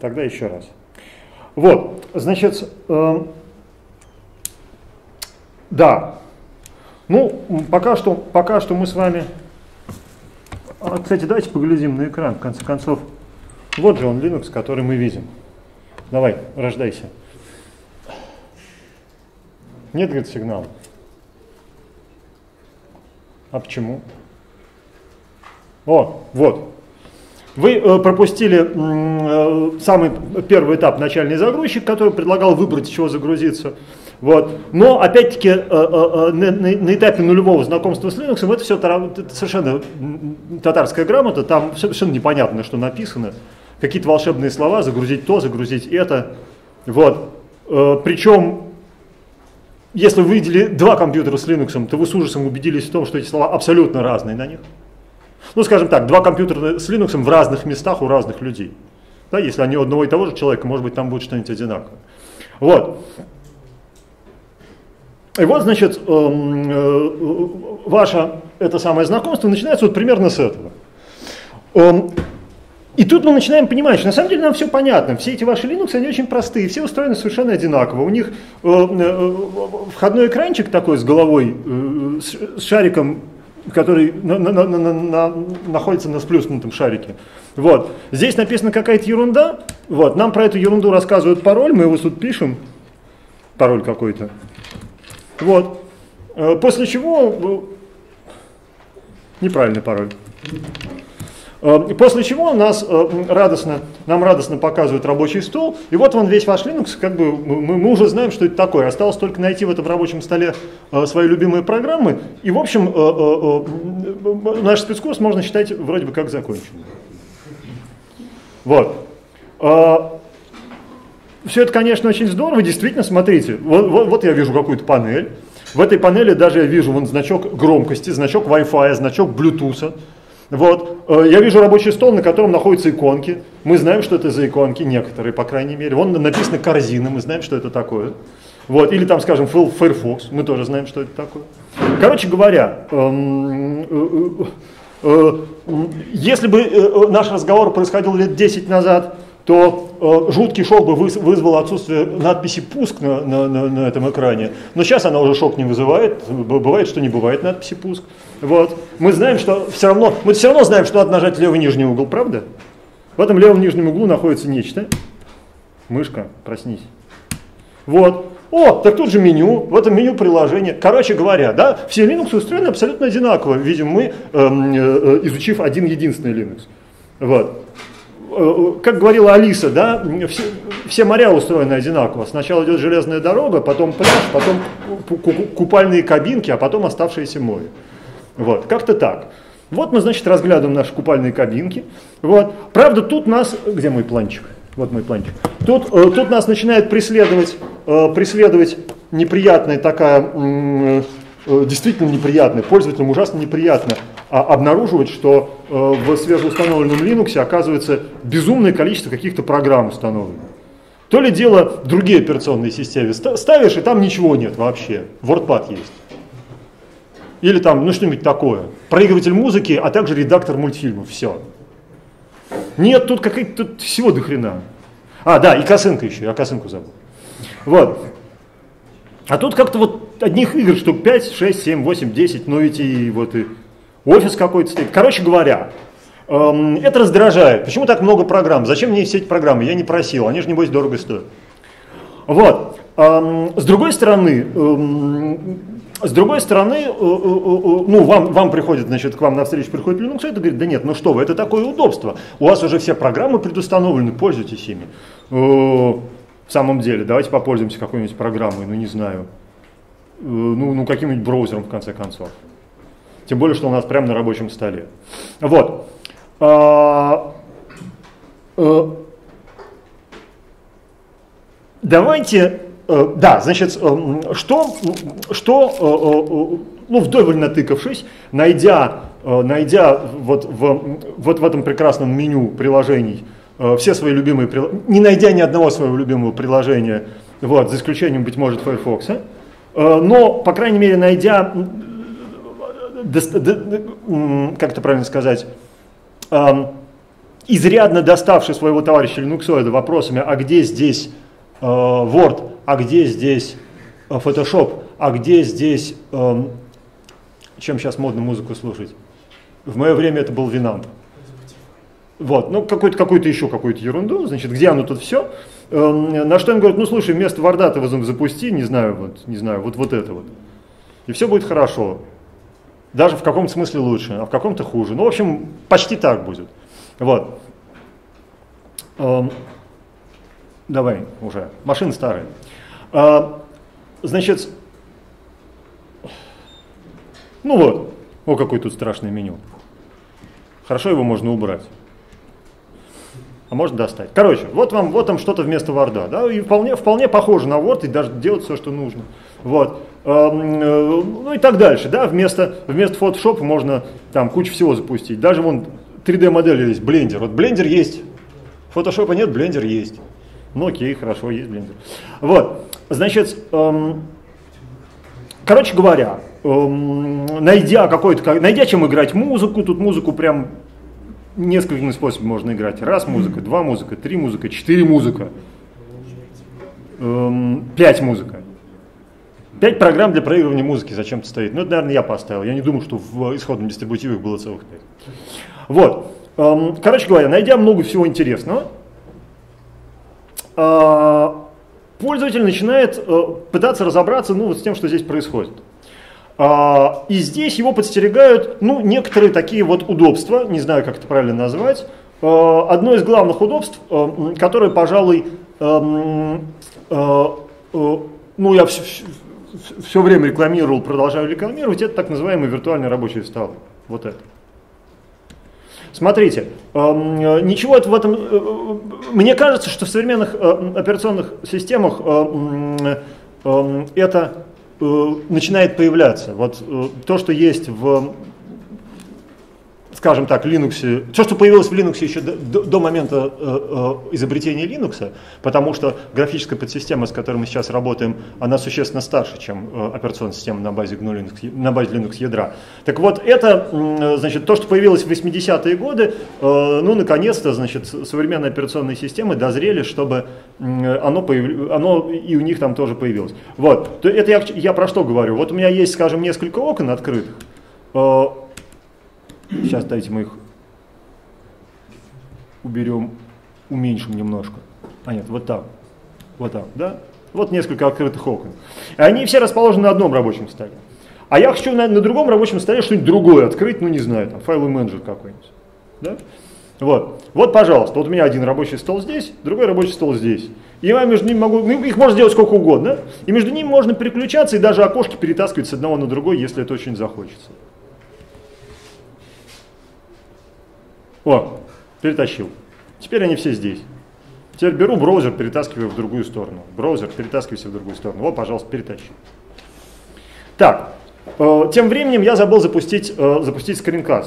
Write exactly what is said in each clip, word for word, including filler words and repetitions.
Тогда еще раз. Вот, значит, э, да. Ну, пока что, пока что мы с вами... А, кстати, давайте поглядим на экран, в конце концов. Вот же он, Linux, который мы видим. Давай, рождайся. Нет, говорит, сигнала. А почему? О, вот. Вы э, пропустили э, самый первый этап, начальный загрузчик, который предлагал выбрать, с чего загрузиться. Вот. Но, опять-таки, э, э, на, на, на этапе нулевого знакомства с Linux это все это совершенно татарская грамота, там совершенно непонятно, что написано. Какие-то волшебные слова, загрузить то, загрузить это. Вот. Э, причем, если вы видели два компьютера с Linux, то вы с ужасом убедились в том, что эти слова абсолютно разные на них. Ну, скажем так, два компьютера с Linux в разных местах у разных людей. Да, если они у одного и того же человека, может быть, там будет что-нибудь одинаковое. Вот. И вот, значит, ваше это самое знакомство начинается вот примерно с этого. И тут мы начинаем понимать, что на самом деле нам все понятно. Все эти ваши Linux, они очень простые, все устроены совершенно одинаково. У них входной экранчик такой с головой, с шариком, который на, на, на, на, на, находится на сплюснутом шарике. Вот. Здесь написана какая-то ерунда. Вот. Нам про эту ерунду рассказывают пароль, мы его тут пишем. Пароль какой-то. Вот. После чего... Неправильный пароль. После чего нас радостно, нам радостно показывают рабочий стол, и вот он весь ваш Linux, как бы мы, мы уже знаем, что это такое. Осталось только найти в этом рабочем столе свои любимые программы, и в общем наш спецкурс можно считать вроде бы как законченным. Вот. Все это, конечно, очень здорово, действительно, смотрите, вот, вот, вот я вижу какую-то панель, в этой панели даже я вижу вон значок громкости, значок Wi-Fi, значок Bluetooth. Вот. Я вижу рабочий стол, на котором находятся иконки. Мы знаем, что это за иконки, некоторые, по крайней мере. Вон написано корзина, мы знаем, что это такое. Вот. Или там, скажем, Firefox, мы тоже знаем, что это такое. Короче говоря, если бы наш разговор происходил лет десять назад, то жуткий шок бы вызвал отсутствие надписи «Пуск» на, на, на, на этом экране. Но сейчас она уже шок не вызывает. Бывает, что не бывает надписи «Пуск». Вот. Мы знаем, что все равно, мы все равно знаем, что надо нажать левый нижний угол, правда? В этом левом нижнем углу находится нечто. Мышка, проснись. Вот. О, так тут же меню, в этом меню приложение. Короче говоря, да, все Linux устроены абсолютно одинаково, видим мы, э, э, изучив один единственный Linux. Вот. Как говорила Алиса, да, все, все моря устроены одинаково. Сначала идет железная дорога, потом пляж, потом купальные кабинки, а потом оставшееся море. Вот, как-то так. Вот мы, значит, разглядываем наши купальные кабинки. Вот. Правда, тут нас... Где мой планчик? Вот мой планчик. Тут, тут нас начинает преследовать, преследовать неприятная такая... Действительно неприятно, пользователям ужасно неприятно а, обнаруживать, что э, в свежеустановленном Linux оказывается безумное количество каких-то программ установлено. То ли дело в другие операционные системы. Ставишь, и там ничего нет вообще. WordPad есть. Или там, ну что-нибудь такое. Проигрыватель музыки, а также редактор мультфильмов. Все. Нет, тут какая-то тут всего до хрена. А, да, и косынка еще, я косынку забыл. Вот. А тут как-то вот одних игр штук пять, шесть, семь, восемь, десять, ну ведь и вот и офис какой-то стоит. Короче говоря, эм, это раздражает. Почему так много программ? Зачем мне все эти программы? Я не просил, они же, небось, дорого стоят. Вот. Эм, с другой стороны, эм, с другой стороны, э, э, э, ну, вам, вам приходит, значит, к вам на встречу приходит Linux, и говорит, да нет, ну что вы, это такое удобство. У вас уже все программы предустановлены, пользуйтесь ими. Э, В самом деле, давайте попользуемся какой-нибудь программой, ну не знаю, ну, ну каким-нибудь браузером в конце концов. Тем более, что у нас прямо на рабочем столе. Вот. А, а, давайте, а, да, значит, что, что ну, вдоволь натыкавшись, найдя, найдя вот в, вот в этом прекрасном меню приложений, все свои любимые приложения, не найдя ни одного своего любимого приложения, вот, за исключением, быть может, Firefox, но, по крайней мере, найдя, как это правильно сказать, изрядно доставший своего товарища линуксоида вопросами, а где здесь э, Word, а где здесь э, Photoshop, а где здесь, э, чем сейчас модно музыку слушать? В мое время это был Winamp. Вот, ну какую-то какую-то еще какую-то ерунду, значит, где оно тут все? Э, на что им говорят, ну слушай, вместо Word ты запусти, не знаю, вот, не знаю, вот, вот это вот. И все будет хорошо. Даже в каком-то смысле лучше, а в каком-то хуже. Ну, в общем, почти так будет. Вот. Эм, давай уже. Машины старые. Э, значит, ну вот. О, какое тут страшное меню. Хорошо, его можно убрать. А можно достать. Короче, вот вам, вот там что-то вместо Word, да, и вполне, вполне похоже на Word, и даже делать все, что нужно. Вот. Ну и так дальше, да, вместо, вместо Photoshop можно там кучу всего запустить. Даже вон три дэ модель есть, Blender. Вот Blender есть, Photoshop нет, Blender есть. Ну окей, хорошо, есть Blender. Вот, значит, эм, короче говоря, эм, найдя какой-то, найдя чем играть музыку, тут музыку прям несколькими способами можно играть. Раз музыка, два музыка, три музыка, четыре музыка, эм, пять музыка. Пять программ для проигрывания музыки зачем-то стоит. Ну, это, наверное, я поставил. Я не думаю, что в исходном дистрибутиве их было целых пять. Вот. Эм, короче говоря, найдя много всего интересного, э, пользователь начинает э, пытаться разобраться, ну, вот с тем, что здесь происходит. Э, и здесь его подстерегают, ну, некоторые такие вот удобства, не знаю, как это правильно назвать. Э, одно из главных удобств, э, которое, пожалуй, э, э, э, ну, я все... все время рекламировал, продолжаю рекламировать, это так называемые виртуальные рабочие столы. Вот это. Смотрите, э, ничего в этом... Э, мне кажется, что в современных э, операционных системах э, э, это э, начинает появляться. Вот э, то, что есть в, скажем так, Linux, то, что появилось в Linux еще до, до, до момента э, э, изобретения Linux, потому что графическая подсистема, с которой мы сейчас работаем, она существенно старше, чем э, операционная система на базе джи эн ю Linux, на базе Linux ядра. Так вот, это, э, значит, то, что появилось в восьмидесятые годы, э, ну, наконец-то, значит, современные операционные системы дозрели, чтобы э, оно, появ... оно и у них там тоже появилось. Вот, то это я, я про что говорю? Вот у меня есть, скажем, несколько окон открытых. Э, Сейчас дайте мы их уберем, уменьшим немножко. А нет, вот так. Вот так, да? Вот несколько открытых окон. И они все расположены на одном рабочем столе. А я хочу на, на другом рабочем столе что-нибудь другое открыть, ну не знаю, там файловый менеджер какой-нибудь. Да? Вот. Вот, пожалуйста, вот у меня один рабочий стол здесь, другой рабочий стол здесь. И я между ними могу, ну, их можно сделать сколько угодно. И между ними можно переключаться и даже окошки перетаскивать с одного на другой, если это очень захочется. О, перетащил. Теперь они все здесь. Теперь беру браузер, перетаскиваю в другую сторону. Браузер, перетаскивайся в другую сторону. Вот, пожалуйста, перетащил. Так, э, тем временем я забыл запустить, э, запустить скринкаст.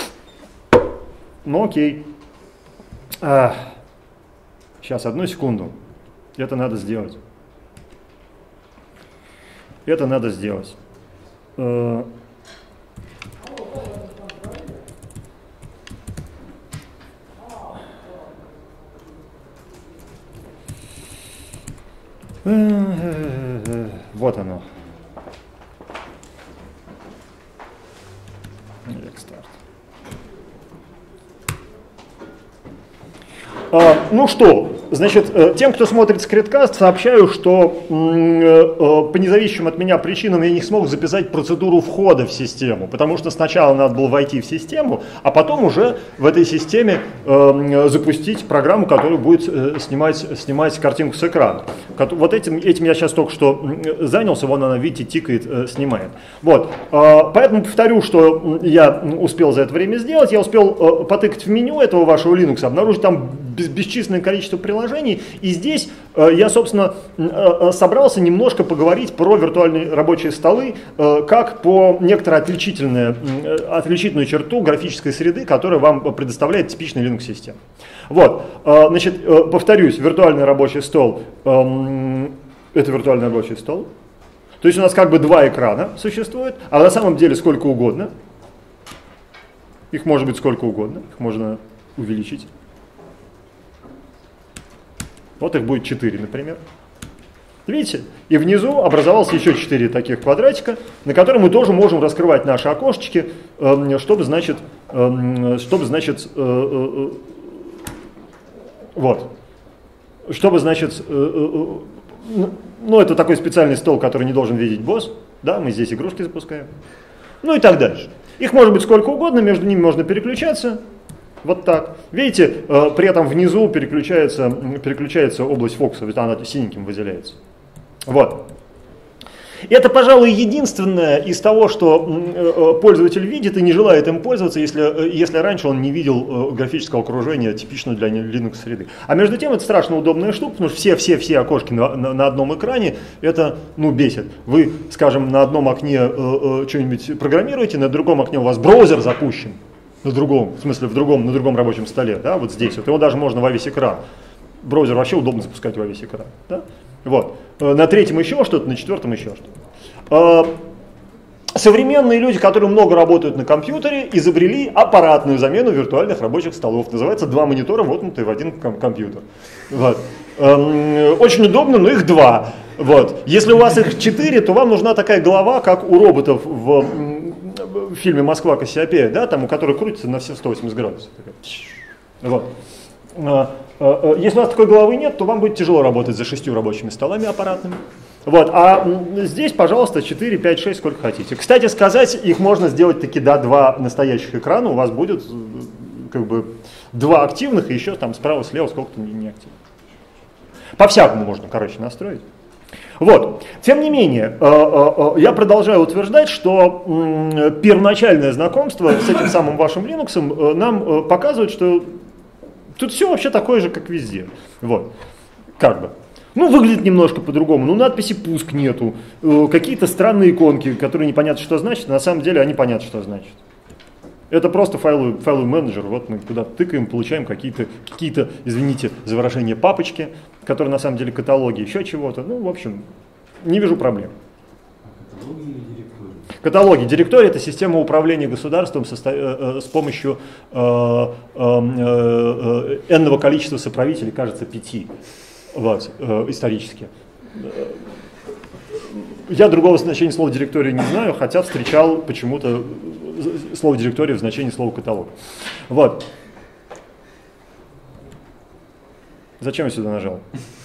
Ну окей. А, сейчас, одну секунду. Это надо сделать. Это надо сделать. Э, Вот оно. А, ну что, значит, тем, кто смотрит скриткаст, сообщаю, что по независимым от меня причинам я не смог записать процедуру входа в систему, потому что сначала надо было войти в систему, а потом уже в этой системе э, запустить программу, которая будет э, снимать, снимать картинку с экрана. Вот этим, этим я сейчас только что занялся, вон она, видите, тикает, э, снимает. Вот, э, поэтому повторю, что я успел за это время сделать. Я успел э, потыкать в меню этого вашего Linux, обнаружить там бесчисленное количество приложений, и здесь э, я, собственно, э, собрался немножко поговорить про виртуальные рабочие столы, э, как по некоторой отличительной, э, отличительную черту графической среды, которая вам предоставляет типичная Linux-система. Вот, э, значит, э, повторюсь, виртуальный рабочий стол, э, это виртуальный рабочий стол, то есть у нас как бы два экрана существует, а на самом деле сколько угодно, их может быть сколько угодно, их можно увеличить. Вот их будет четыре, например. Видите? И внизу образовалось еще четыре таких квадратика, на которые мы тоже можем раскрывать наши окошечки, чтобы, значит, чтобы, значит, вот, чтобы, значит, ну, это такой специальный стол, который не должен видеть босс, да, мы здесь игрушки запускаем, ну и так дальше. Их может быть сколько угодно, между ними можно переключаться. Вот так. Видите, при этом внизу переключается, переключается область фокуса, ведь она синеньким выделяется. Вот. Это, пожалуй, единственное из того, что пользователь видит и не желает им пользоваться, если, если раньше он не видел графического окружения, типичного для Linux среды. А между тем, это страшно удобная штука, потому что все-все-все окошки на, на, на одном экране, это, ну, бесит. Вы, скажем, на одном окне э, э, что-нибудь программируете, на другом окне у вас браузер запущен. На другом, в смысле, в другом, на другом рабочем столе, да, вот здесь. Вот его даже можно во весь экран. Браузер вообще удобно запускать во весь экран. Да? Вот. На третьем еще что-то, на четвертом еще что-то. Современные люди, которые много работают на компьютере, изобрели аппаратную замену виртуальных рабочих столов. Называется два монитора, воткнутые в один ком- компьютер. Вот. Очень удобно, но их два. Вот. Если у вас их четыре, то вам нужна такая голова, как у роботов в в фильме «Москва Кассиопея», да, там, у которой крутится на все сто восемьдесят градусов. Вот. Если у вас такой головы нет, то вам будет тяжело работать за шестью рабочими столами аппаратными. Вот. А здесь, пожалуйста, четыре, пять, шесть, сколько хотите. Кстати сказать, их можно сделать таки, да, два настоящих экрана, у вас будет как бы два активных и еще там справа, слева сколько-то неактивных. По-всякому можно, короче, настроить. Вот. Тем не менее, я продолжаю утверждать, что первоначальное знакомство с этим самым вашим Linux нам показывает, что тут все вообще такое же, как везде. Вот. Как бы. Ну, выглядит немножко по-другому. Ну, надписи «пуск» нету. Какие-то странные иконки, которые непонятно, что значат. На самом деле они понятно, что значат. Это просто файловый, файловый менеджер. Вот мы куда тыкаем, получаем какие-то, какие-то, извините за выражение, папочки, которые на самом деле каталоги, еще чего-то. Ну, в общем, не вижу проблем. Каталоги или директории? Каталоги. Директория – это система управления государством со, э, с помощью э, э, э, энного количества соправителей, кажется, пяти, вот, э, исторически. Я другого значения слова «директория» не знаю, хотя встречал почему-то слово «директория» в значении слова «каталог». Вот. Зачем я сюда нажал?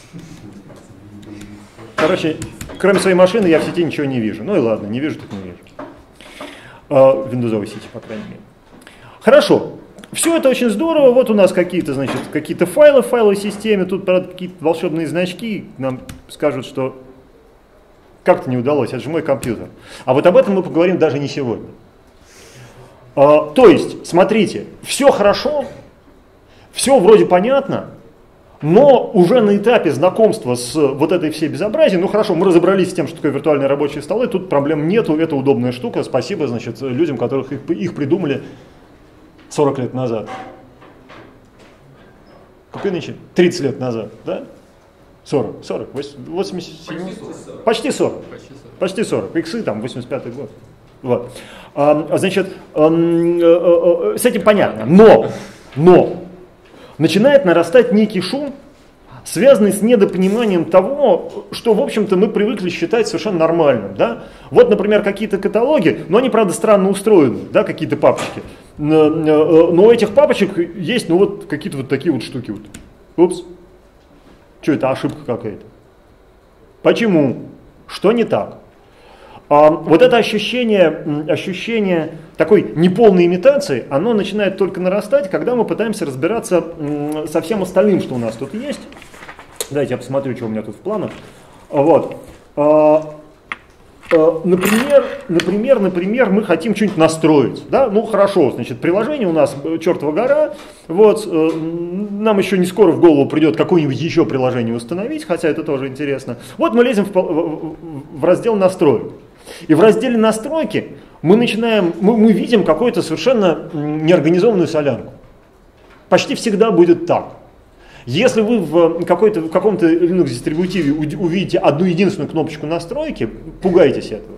Короче, кроме своей машины я в сети ничего не вижу. Ну и ладно, не вижу, так не вижу. В виндовсовой сети, по крайней мере. Хорошо. Все это очень здорово. Вот у нас какие-то, значит, какие-то файлы в файловой системе. Тут, правда, какие-то волшебные значки. Нам скажут, что как-то не удалось, это же мой компьютер. А вот об этом мы поговорим даже не сегодня. А, то есть, смотрите, все хорошо, все вроде понятно, но уже на этапе знакомства с вот этой всей безобразием, ну хорошо, мы разобрались с тем, что такое виртуальные рабочие столы, тут проблем нету, это удобная штука, спасибо, значит, людям, которых их, их придумали сорок лет назад. Какой нынче? тридцать лет назад, да? сорок, сорок, восемьдесят семь, почти сорок, почти сорок, иксы там, восемьдесят пятый год. Вот. А, значит, а, а, а, с этим понятно, но, но начинает нарастать некий шум, связанный с недопониманием того, что, в общем-то, мы привыкли считать совершенно нормальным. Да? Вот, например, какие-то каталоги, но они, правда, странно устроены, да, какие-то папочки. Но у этих папочек есть, ну, вот какие-то вот такие вот штуки. Вот. Упс. Что это, ошибка какая-то? Почему? Что не так? А вот это ощущение, ощущение такой неполной имитации, оно начинает только нарастать, когда мы пытаемся разбираться со всем остальным, что у нас тут есть. Давайте я посмотрю, что у меня тут в планах. Вот. Например, например, например, мы хотим что-нибудь настроить. Да? Ну хорошо, значит, приложение у нас чертова гора. Вот, нам еще не скоро в голову придет какое-нибудь еще приложение установить, хотя это тоже интересно. Вот мы лезем в, в, в раздел «Настроек». И в разделе «Настройки» мы начинаем, мы, мы видим какую-то совершенно неорганизованную солянку. Почти всегда будет так. Если вы в, какой-то, в каком-то Linux-дистрибутиве увидите одну единственную кнопочку настройки, пугайтесь этого.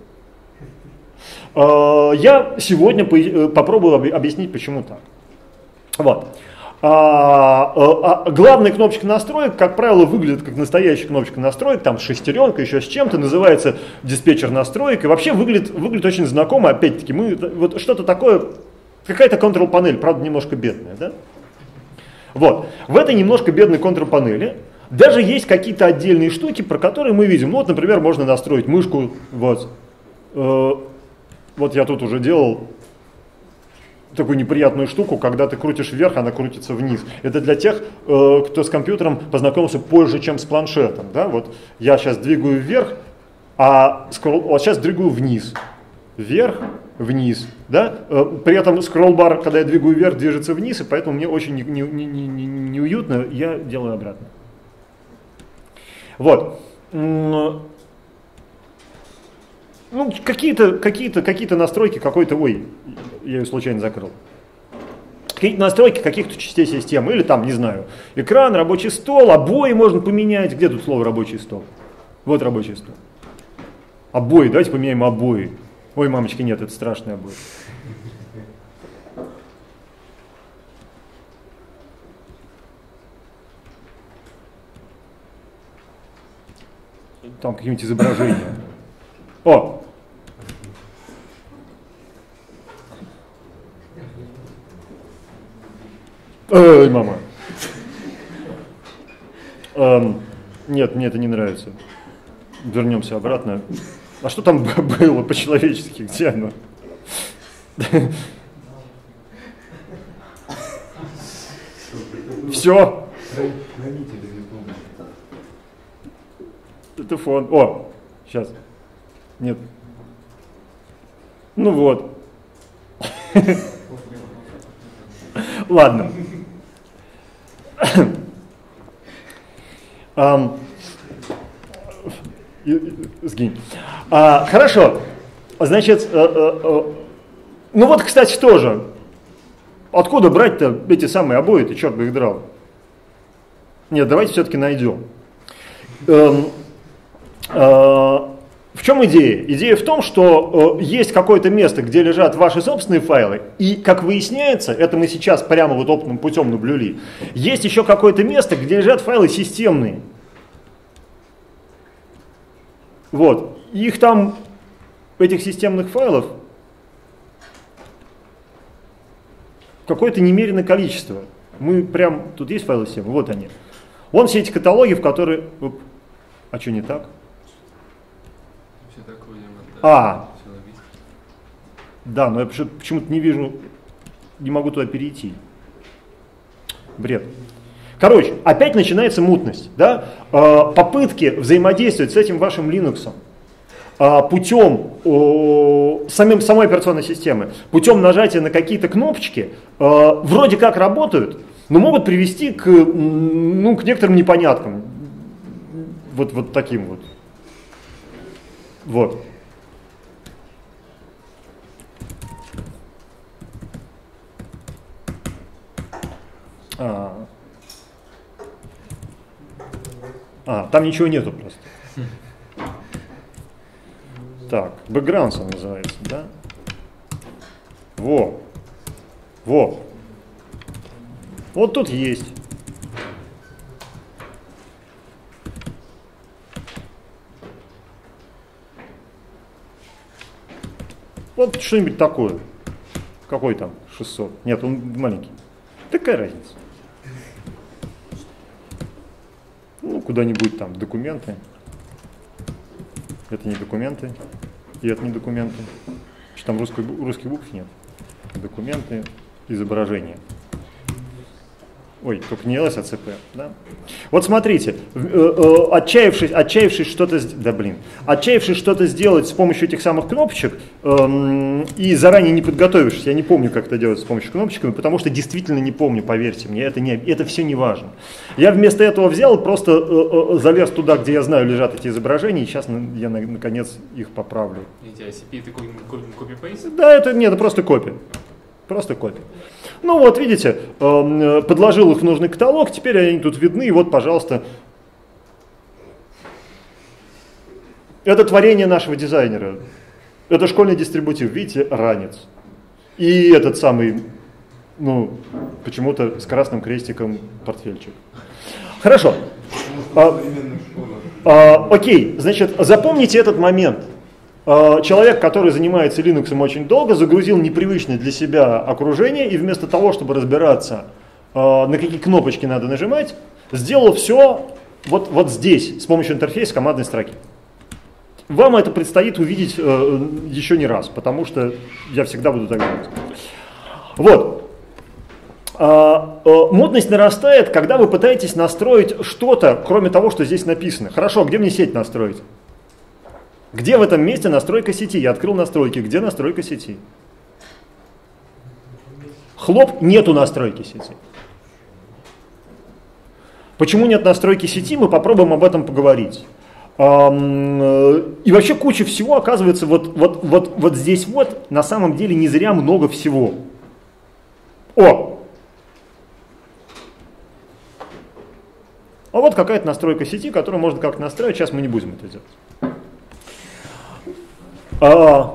Я сегодня попробую объяснить, почему так. Вот. А, а, а главная кнопочка настроек, как правило, выглядит как настоящая кнопочка настроек, там шестеренка, еще с чем-то, называется диспетчер настроек, и вообще выглядит, выглядит очень знакомо, опять-таки, мы, вот что-то такое, какая-то контрол-панель, правда, немножко бедная, да? Вот, в этой немножко бедной контрол-панели даже есть какие-то отдельные штуки, про которые мы видим, ну, вот, например, можно настроить мышку, вот, э, вот я тут уже делал такую неприятную штуку, когда ты крутишь вверх, она крутится вниз. Это для тех, э, кто с компьютером познакомился позже, чем с планшетом. Да? Вот я сейчас двигаю вверх, а скролл, вот сейчас двигаю вниз. Вверх, вниз. Да? Э, при этом скролл-бар, когда я двигаю вверх, движется вниз, и поэтому мне очень неуютно, не, не, не, не уютно, я делаю обратно. Вот. Ну, какие-то, какие-то, какие-то настройки, какой-то, ой, я ее случайно закрыл. Какие-то настройки каких-то частей системы, или там, не знаю, экран, рабочий стол, обои можно поменять. Где тут слово рабочий стол? Вот рабочий стол. Обои, давайте поменяем обои. Ой, мамочки, нет, это страшные обои. Там какие-нибудь изображения. О! Эй, мама. Эм, нет, мне это не нравится. Вернемся обратно. А что там было по-человечески? Где оно? Все. Это фон. О, сейчас. Нет. Ну вот. Ладно. um, сгинь. А, хорошо. Значит, а, а, а, ну вот, кстати, тоже. Откуда брать-то эти самые обои? Ты черт бы их драл. Нет, давайте все-таки найдем. Um, а, В чем идея? Идея в том, что э, есть какое-то место, где лежат ваши собственные файлы, и, как выясняется, это мы сейчас прямо вот опытным путем наблюли, есть еще какое-то место, где лежат файлы системные. Вот. Их там, этих системных файлов, какое-то немеренное количество. Мы прям, тут есть файлы системы, вот они. Вон все эти каталоги, в которые... Оп, а что не так? А, да, но я почему-то не вижу, не могу туда перейти. Бред. Короче, опять начинается мутность. Да? Попытки взаимодействовать с этим вашим Linux путем самим, самой операционной системы, путем нажатия на какие-то кнопочки, вроде как работают, но могут привести к, ну, к некоторым непоняткам. Вот, вот таким вот. Вот. А, а, там ничего нету просто. Так, backgrounds он называется, да? Во, во. Вот тут есть. Вот что-нибудь такое. Какой там? шестьсот. Нет, он маленький. Такая разница. Ну, куда-нибудь там документы. Это не документы. И это не документы. Что там русской, русских букв нет. Документы, изображения. Ой, только не эл эс, а цэ пэ, да? Вот смотрите, отчаявшись, отчаявшись что-то, да блин, отчаявшись что-то сделать с помощью этих самых кнопочек эм, и заранее не подготовившись, я не помню, как это делать с помощью кнопочками, потому что действительно не помню, поверьте мне, это, не, это все не важно. Я вместо этого взял, просто э, э, залез туда, где я знаю, лежат эти изображения, и сейчас я наконец их поправлю. Эти ай си пи это копи-пейст? Да, это нет, это просто копия. Просто копия. Ну вот, видите, подложил их в нужный каталог, теперь они тут видны, и вот, пожалуйста. Это творение нашего дизайнера. Это школьный дистрибутив, видите, ранец. И этот самый Ну, почему-то с красным крестиком портфельчик. Хорошо. А, а, окей, значит, запомните этот момент. А, человек, который занимается Linux очень долго, загрузил непривычное для себя окружение, и вместо того, чтобы разбираться, а, на какие кнопочки надо нажимать, сделал все вот, вот здесь, с помощью интерфейса командной строки. Вам это предстоит увидеть э, еще не раз, потому что я всегда буду так делать. Вот. А, э, модность нарастает, когда вы пытаетесь настроить что-то, кроме того, что здесь написано. Хорошо, где мне сеть настроить? Где в этом месте настройка сети? Я открыл настройки. Где настройка сети? Хлоп, нету настройки сети. Почему нет настройки сети? Мы попробуем об этом поговорить. И вообще куча всего, оказывается, вот, вот, вот, вот здесь вот на самом деле не зря много всего. О! А вот какая-то настройка сети, которую можно как-то настраивать, сейчас мы не будем это делать. А,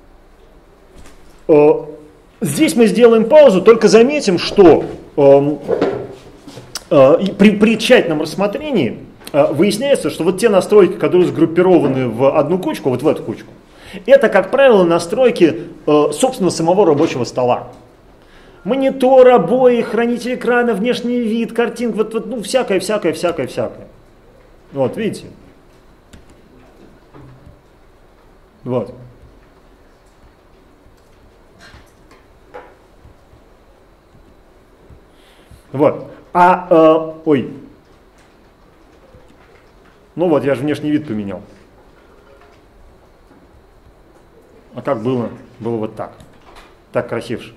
а, здесь мы сделаем паузу, только заметим, что а, а, при, при тщательном рассмотрении выясняется, что вот те настройки, которые сгруппированы в одну кучку, вот в эту кучку, это, как правило, настройки, собственно, самого рабочего стола. Монитор, обои, хранитель экрана, внешний вид, картинка, вот, вот, ну, всякое, всякое, всякое, всякое. Вот, видите? Вот. Вот. А, э, ой. Ну вот, я же внешний вид поменял. А как было? Было вот так. Так красивше.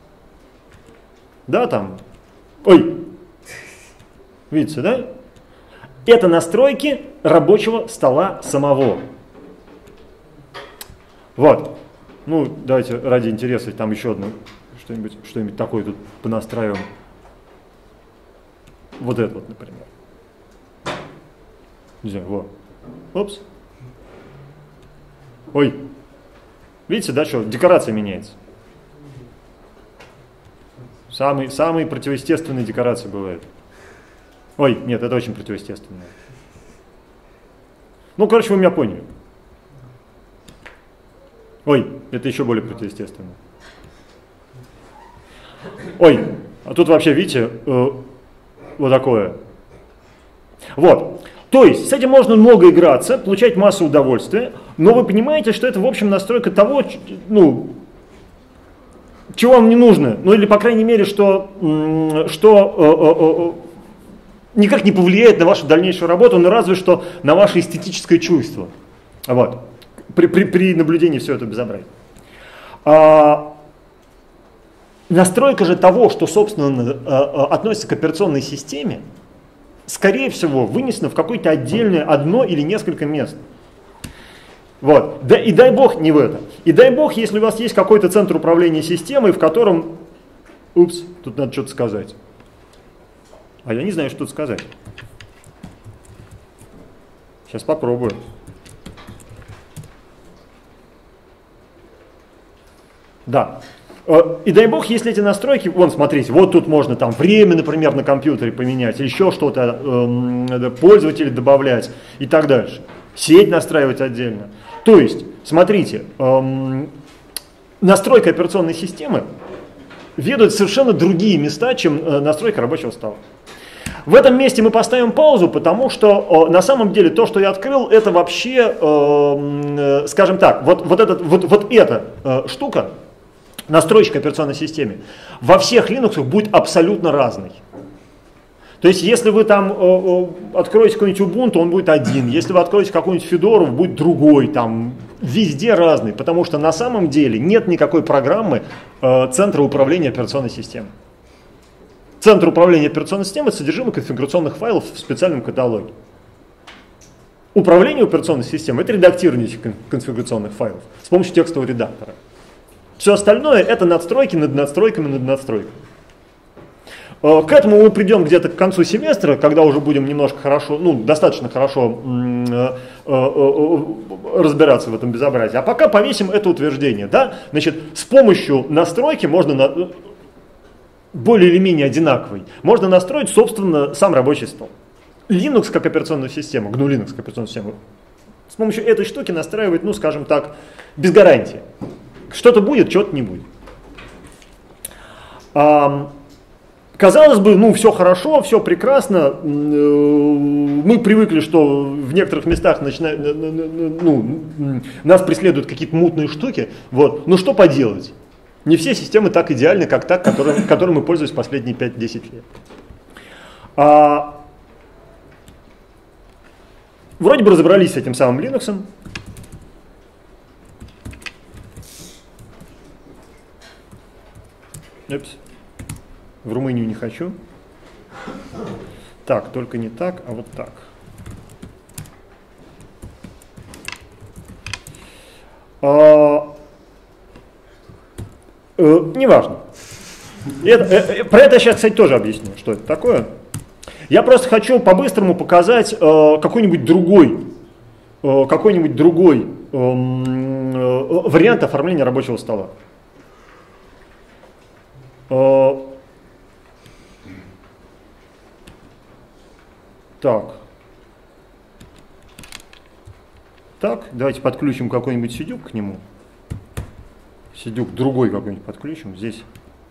Да, там? Ой! Видите, да? Это настройки рабочего стола самого. Вот. Ну, давайте ради интереса там еще одно что-нибудь, что-нибудь такое тут понастраиваем. Вот это вот, например. Не знаю, вот. Опс. Ой. Видите, да, что декорация меняется. Самые, самые противоестественные декорации бывают. Ой, нет, это очень противоестественное. Ну, короче, вы меня поняли. Ой, это еще более противоестественно. Ой, а тут вообще, видите, э, вот такое. Вот. То есть с этим можно много играться, получать массу удовольствия, но вы понимаете, что это в общем настройка того, ну, чего вам не нужно, ну или по крайней мере, что, что э, э, э, никак не повлияет на вашу дальнейшую работу, но разве что на ваше эстетическое чувство. Вот. При, при, при наблюдении все это безобразие. А, настройка же того, что собственно относится к операционной системе, скорее всего, вынесено в какое-то отдельное одно или несколько мест. Вот. Да, и дай бог не в это. И дай бог, если у вас есть какой-то центр управления системой, в котором... Упс, тут надо что-то сказать. А я не знаю, что тут сказать. Сейчас попробую. Да. И дай бог, если эти настройки, вон, смотрите, вот тут можно там время, например, на компьютере поменять, или еще что-то, э, пользователей добавлять и так дальше. Сеть настраивать отдельно. То есть, смотрите, э, настройка операционной системы ведут совершенно другие места, чем э, настройка рабочего стола. В этом месте мы поставим паузу, потому что э, на самом деле то, что я открыл, это вообще, э, э, скажем так, вот, вот, этот, вот, вот эта э, штука, настройщик операционной системы, во всех Linux будет абсолютно разный. То есть, если вы там э, э, откроете какой-нибудь Ubuntu, он будет один. Если вы откроете какую-нибудь Fedora, будет другой. Там везде разный, потому что на самом деле нет никакой программы э, центра управления операционной системой. Центр управления операционной системой – это содержимое конфигурационных файлов в специальном каталоге. Управление операционной системой – это редактирование этих конфигурационных файлов с помощью текстового редактора. Все остальное – это надстройки над надстройками над надстройками. К этому мы придем где-то к концу семестра, когда уже будем немножко хорошо, ну, достаточно хорошо разбираться в этом безобразии. А пока повесим это утверждение. Да? Значит, с помощью настройки можно... На... более или менее одинаковый, можно настроить, собственно, сам рабочий стол. Linux как операционную систему, гну Linux как операционную систему, с помощью этой штуки настраивать, ну, скажем так, без гарантии. Что-то будет, чего-то не будет. А, казалось бы, ну, все хорошо, все прекрасно. Мы привыкли, что в некоторых местах начинают, ну, нас преследуют какие-то мутные штуки. Вот. Ну, что поделать? Не все системы так идеальны, как та, которой, которой мы пользуемся последние пять-десять лет. А, вроде бы разобрались с этим самым Linux. Упс. В Румынию не хочу. Так, только не так, а вот так. А, э, неважно. Это, э, про это я сейчас, кстати, тоже объясню, что это такое. Я просто хочу по-быстрому показать э, какой-нибудь другой, э, какой-нибудь другой э, э, вариант оформления рабочего стола. Э, так. Так, давайте подключим какой-нибудь сидюк к нему. Сидюк другой какой-нибудь подключим. Здесь.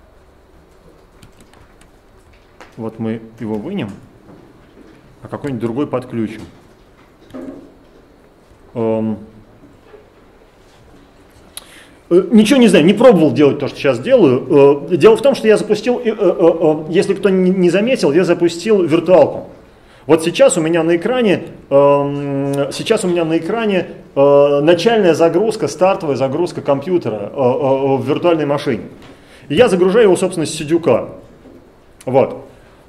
Вот мы его вынем, а какой-нибудь другой подключим. Эм. Ничего не знаю, не пробовал делать то, что сейчас делаю. Дело в том, что я запустил, если кто не заметил, я запустил виртуалку. Вот сейчас у меня на экране, сейчас у меня на экране начальная загрузка, стартовая загрузка компьютера в виртуальной машине. И я загружаю его, собственно, с сидюка. Вот.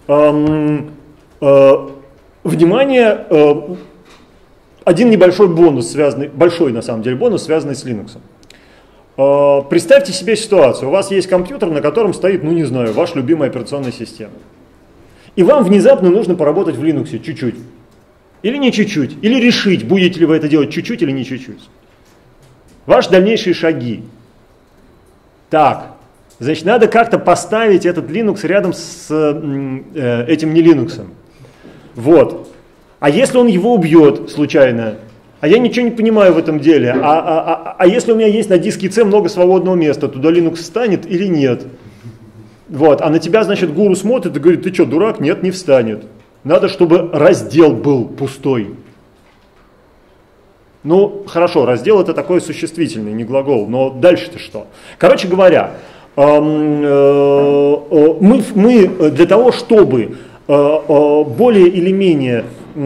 Внимание, один небольшой бонус, связанный, большой на самом деле бонус, связанный с Linux. Представьте себе ситуацию, у вас есть компьютер, на котором стоит, ну не знаю, ваша любимая операционная система. И вам внезапно нужно поработать в Linux чуть-чуть. Или не чуть-чуть. Или решить, будете ли вы это делать чуть-чуть или не чуть-чуть. Ваши дальнейшие шаги. Так, значит, надо как-то поставить этот Linux рядом с э, этим не Linux. Вот. А если он его убьет случайно? А я ничего не понимаю в этом деле. А, а, а, а если у меня есть на диске C много свободного места, туда Linux встанет или нет? Вот, а на тебя, значит, гуру смотрит и говорит, ты что, дурак? Нет, не встанет. Надо, чтобы раздел был пустой. Ну, хорошо, раздел это такой существительный, не глагол, но дальше-то что? Короче говоря, мы, мы для того, чтобы более или менее,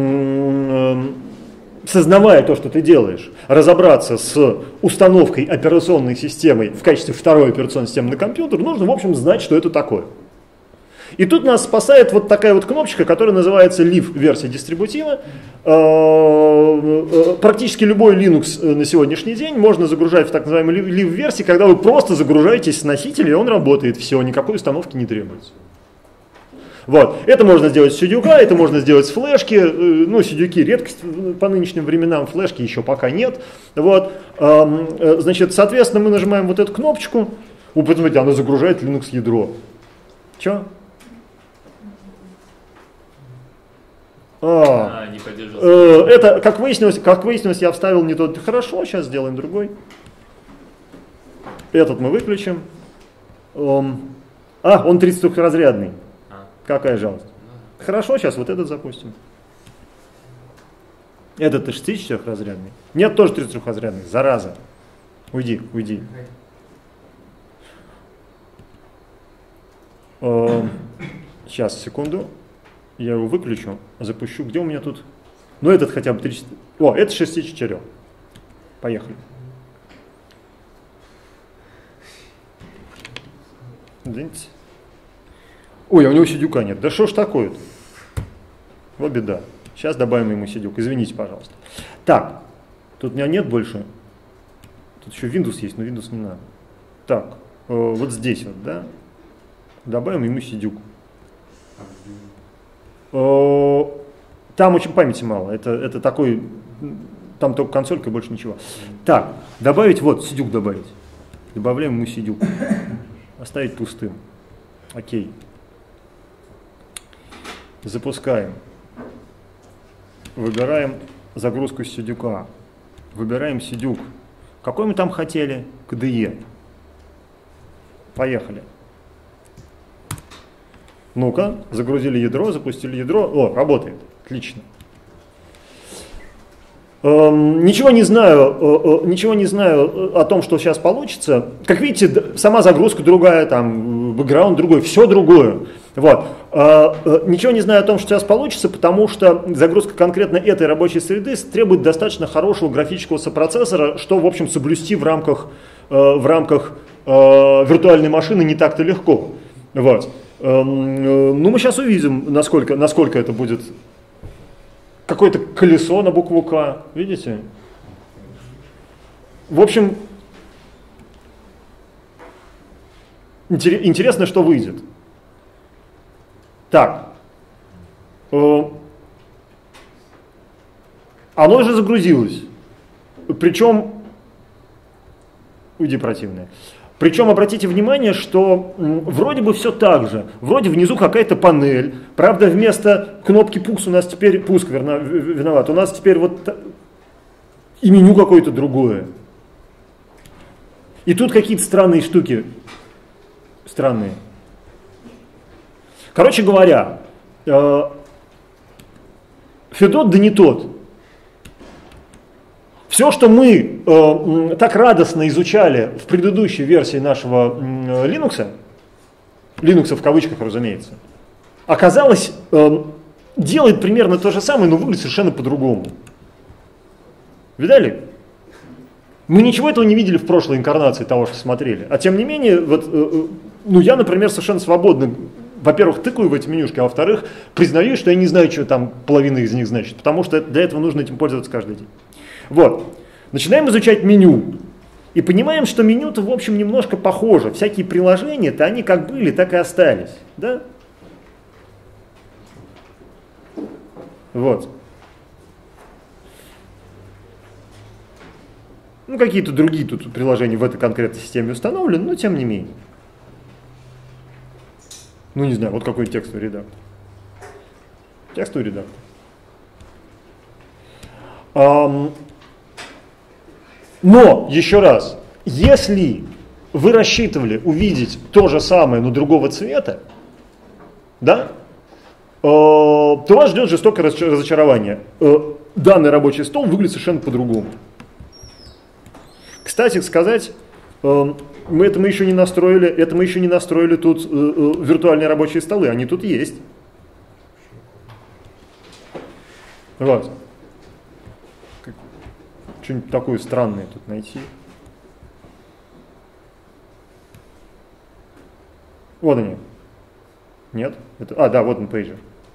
сознавая то, что ты делаешь, разобраться с установкой операционной системы в качестве второй операционной системы на компьютер, нужно, в общем, знать, что это такое. И тут нас спасает вот такая вот кнопочка, которая называется Live версия дистрибутива. Практически любой Linux на сегодняшний день можно загружать в так называемой Live версии, когда вы просто загружаетесь с носителя, и он работает, все, никакой установки не требуется. Вот. Это можно сделать с сидюка, это можно сделать с флешки. Ну, сидюки редкость по нынешним временам, флешки еще пока нет. Вот. Значит, соответственно, мы нажимаем вот эту кнопочку. Вы посмотрите, она загружает Linux ядро. Че? А, а, не э, это, как выяснилось, как выяснилось, я вставил не тот. Хорошо, сейчас сделаем другой. Этот мы выключим. А, он тридцатитрёхразрядный. Какая жалость. Хорошо, сейчас вот этот запустим. Этот шестидесятичетырёхразрядный. Нет, тоже тридцатитрёхразрядный. Зараза. Уйди, уйди. Сейчас, секунду. Я его выключу, запущу. Где у меня тут? Ну, этот хотя бы тридцать. О, это шестьдесят четыре. Поехали. Дыньте. Ой, а у него сидюка нет. Да что ж такое-то? Вот беда. Сейчас добавим ему сидюк. Извините, пожалуйста. Так, тут у меня нет больше. Тут еще Windows есть, но Windows не надо. Так, э, вот здесь вот, да? Добавим ему сидюк. Э, там очень памяти мало. Это, это такой, там только консолька и больше ничего. Так, добавить, вот, сидюк добавить. Добавляем ему сидюк. Оставить пустым. Окей. Запускаем. Выбираем загрузку сидюка. Выбираем сидюк. Какой мы там хотели? ка дэ е. Поехали. Ну-ка, загрузили ядро, запустили ядро. О, работает. Отлично. Эм, ничего не знаю, э, э, ничего не знаю о том, что сейчас получится. Как видите, сама загрузка другая, там, бэкграунд другой, все другое. Вот. Э, э, ничего не знаю о том, что сейчас получится, потому что загрузка конкретно этой рабочей среды требует достаточно хорошего графического сопроцессора, что, в общем, соблюсти в рамках, э, в рамках э, виртуальной машины не так-то легко. Вот. Ну, мы сейчас увидим, насколько, насколько это будет. Какое-то колесо на букву К, видите? В общем, интересно, что выйдет. Так. Оно уже загрузилось. Причем, уйди, противное. Причем обратите внимание, что вроде бы все так же. Вроде внизу какая-то панель. Правда, вместо кнопки пуск у нас теперь пуск виноват. У нас теперь вот и меню какое-то другое. И тут какие-то странные штуки. Странные. Короче говоря, Fedot да не тот. Все, что мы э, так радостно изучали в предыдущей версии нашего э, Linux, Linux в кавычках, разумеется, оказалось, э, делает примерно то же самое, но выглядит совершенно по-другому. Видали? Мы ничего этого не видели в прошлой инкарнации того, что смотрели. А тем не менее, вот, э, ну я, например, совершенно свободно, во-первых, тыкаю в эти менюшки, а во-вторых, признаю, что я не знаю, что там половина из них значит, потому что для этого нужно этим пользоваться каждый день. Вот. Начинаем изучать меню. И понимаем, что меню-то, в общем, немножко похоже. Всякие приложения-то, они как были, так и остались. Да? Вот. Ну, какие-то другие тут приложения в этой конкретной системе установлены, но тем не менее. Ну, не знаю, вот какой текстовый редактор. Текстовый редактор. Um, Но, еще раз, если вы рассчитывали увидеть то же самое, но другого цвета, да, э, то вас ждет жестокое разочарование. Э, данный рабочий стол выглядит совершенно по-другому. Кстати сказать, э, мы это мы еще не настроили, это мы еще не настроили тут э, э, виртуальные рабочие столы, они тут есть. Вот. Что-нибудь такое странное тут найти. Вот они. Нет? Это, а, да, вот он, пейджер.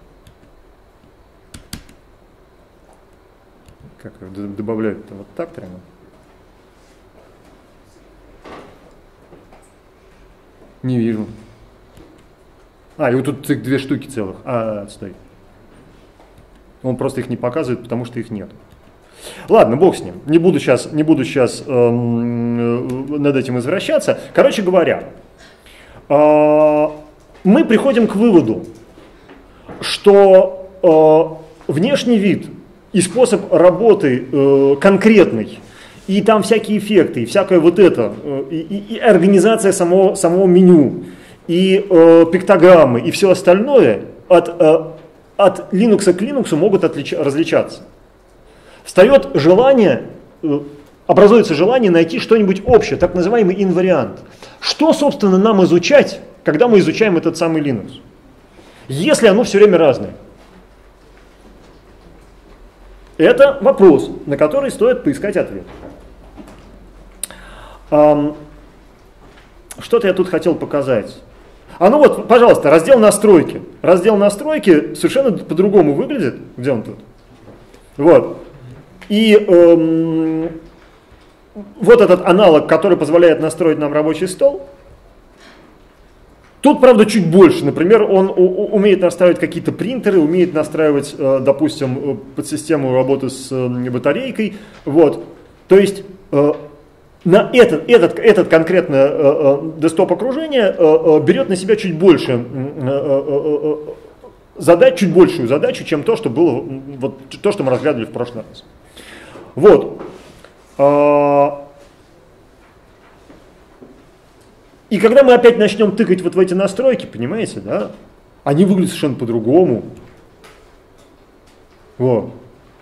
Как их добавляют-то? Вот так прямо? Не вижу. А, и вот тут две штуки целых. А, отстой. Он просто их не показывает, потому что их нет. Ладно, бог с ним. Не буду сейчас, не буду сейчас эм, над этим извращаться. Короче говоря, э, мы приходим к выводу, что э, внешний вид и способ работы э, конкретный, и там всякие эффекты, и всякое вот это, э, и, и, и организация самого, самого меню, и э, пиктограммы, и все остальное от, э, от Linux к Linux могут отлич, различаться. Встает желание, образуется желание найти что-нибудь общее, так называемый инвариант. Что, собственно, нам изучать, когда мы изучаем этот самый Linux? Если оно все время разное. Это вопрос, на который стоит поискать ответ. Что-то я тут хотел показать. А ну вот, пожалуйста, раздел настройки. Раздел настройки совершенно по-другому выглядит. Где он тут? Вот. И эм, вот этот аналог, который позволяет настроить нам рабочий стол. Тут, правда, чуть больше. Например, он у, у, умеет настраивать какие-то принтеры, умеет настраивать, э, допустим, подсистему работы с э, батарейкой. Вот. То есть э, на этот, этот, этот конкретное э, э, десктоп-окружение э, э, берет на себя чуть больше э, э, э, задач, чуть большую задачу, чем то, что было, вот, то, что мы разглядывали в прошлый раз. Вот. И когда мы опять начнем тыкать вот в эти настройки, понимаете, да, они выглядят совершенно по-другому. Вот.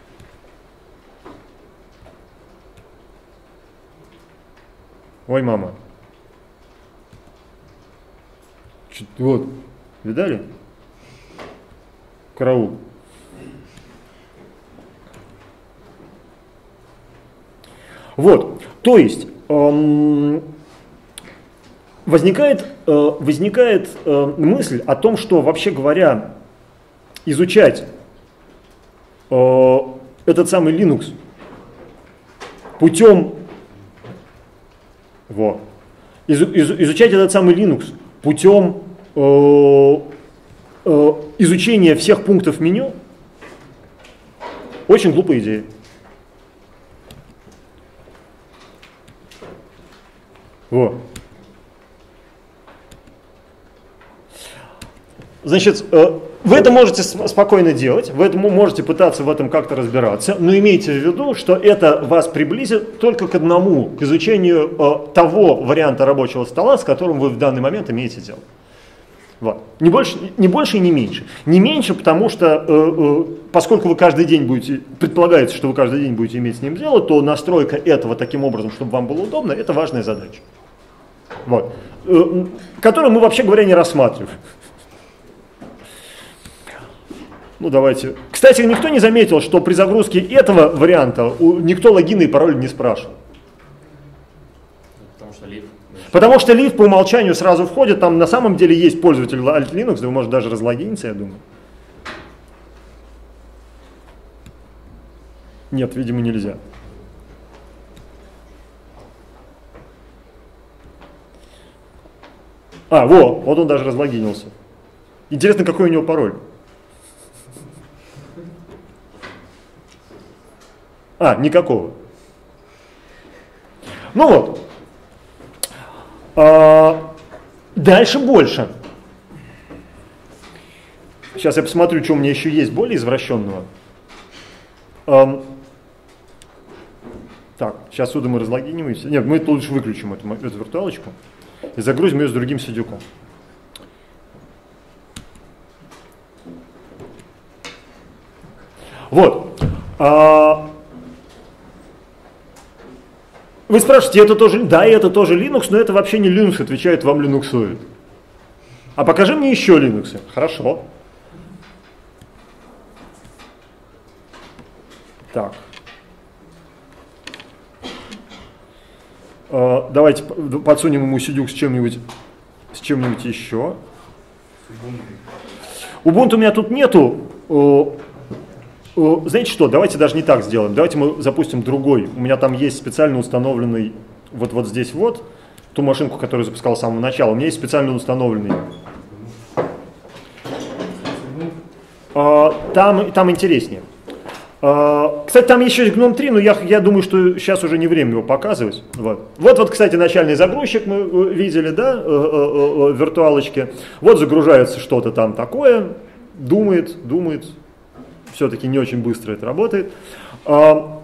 Ой, мама. Чуть, вот, видали? Караул. Вот, то есть эм, возникает, э, возникает э, мысль о том, что, вообще говоря, изучать э, этот самый Linux путем, вот, из, из, изучать этот самый Linux путем э, э, изучения всех пунктов меню очень глупая идея. Вот. Значит, вы это можете спокойно делать, вы это можете пытаться в этом как-то разбираться, но имейте в виду, что это вас приблизит только к одному, к изучению того варианта рабочего стола, с которым вы в данный момент имеете дело. Вот. Не больше, не больше и не меньше. Не меньше, потому что, поскольку вы каждый день будете, предполагается, что вы каждый день будете иметь с ним дело, то настройка этого таким образом, чтобы вам было удобно, это важная задача. Вот. Которую мы, вообще говоря, не рассматриваем. Ну, давайте. Кстати, никто не заметил, что при загрузке этого варианта никто логины и пароли не спрашивал. Потому что лив. Потому что лив по умолчанию сразу входит, там на самом деле есть пользователь Alt Linux, вы можете даже разлогиниться, я думаю. Нет, видимо, нельзя. А, во, вот он даже разлогинился. Интересно, какой у него пароль. А, никакого. Ну вот. А, дальше больше. Сейчас я посмотрю, что у меня еще есть более извращенного. А, так, сейчас сюда мы разлогинимся. Нет, мы лучше выключим эту, эту виртуалочку и загрузим ее с другим сидюком. Вот. А, вы спрашиваете, это тоже, да, это тоже Linux, но это вообще не Linux, отвечает вам Linuxоид. А покажи мне еще Linux. Хорошо. Так. А, давайте подсунем ему сидюк с чем-нибудь, с чем-нибудь еще. Ubuntu у меня тут нету. Знаете что, давайте даже не так сделаем, давайте мы запустим другой. У меня там есть специально установленный, вот, вот здесь вот, ту машинку, которую я запускал с самого начала, у меня есть специально установленный. Там, там интереснее. Кстати, там еще есть гном три, но я, я думаю, что сейчас уже не время его показывать. Вот. вот, вот, кстати, начальный загрузчик мы видели, да, в виртуалочке. Вот загружается что-то там такое, думает, думает. Все-таки не очень быстро это работает. А,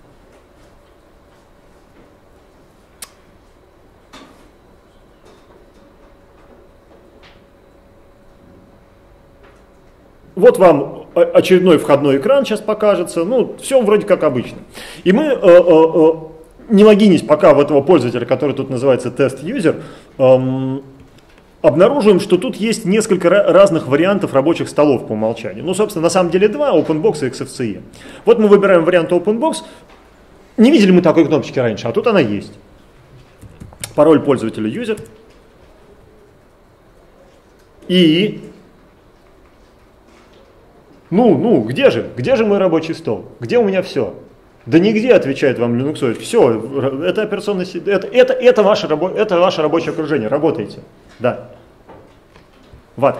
вот вам очередной входной экран сейчас покажется. Ну, все вроде как обычно. И мы, э, э, не логинясь пока в этого пользователя, который тут называется тест-юзер, э, обнаруживаем, что тут есть несколько разных вариантов рабочих столов по умолчанию. Ну, собственно, на самом деле два, OpenBox и икс эф си и. Вот мы выбираем вариант OpenBox. Не видели мы такой кнопочки раньше, а тут она есть. Пароль пользователя user. И... Ну, ну, где же? Где же мой рабочий стол? Где у меня все? Да нигде, отвечает вам Linuxоид. Все, это операционная сеть, это, это, это, ваше, рабо, это ваше рабочее окружение, работайте. Да. Ват.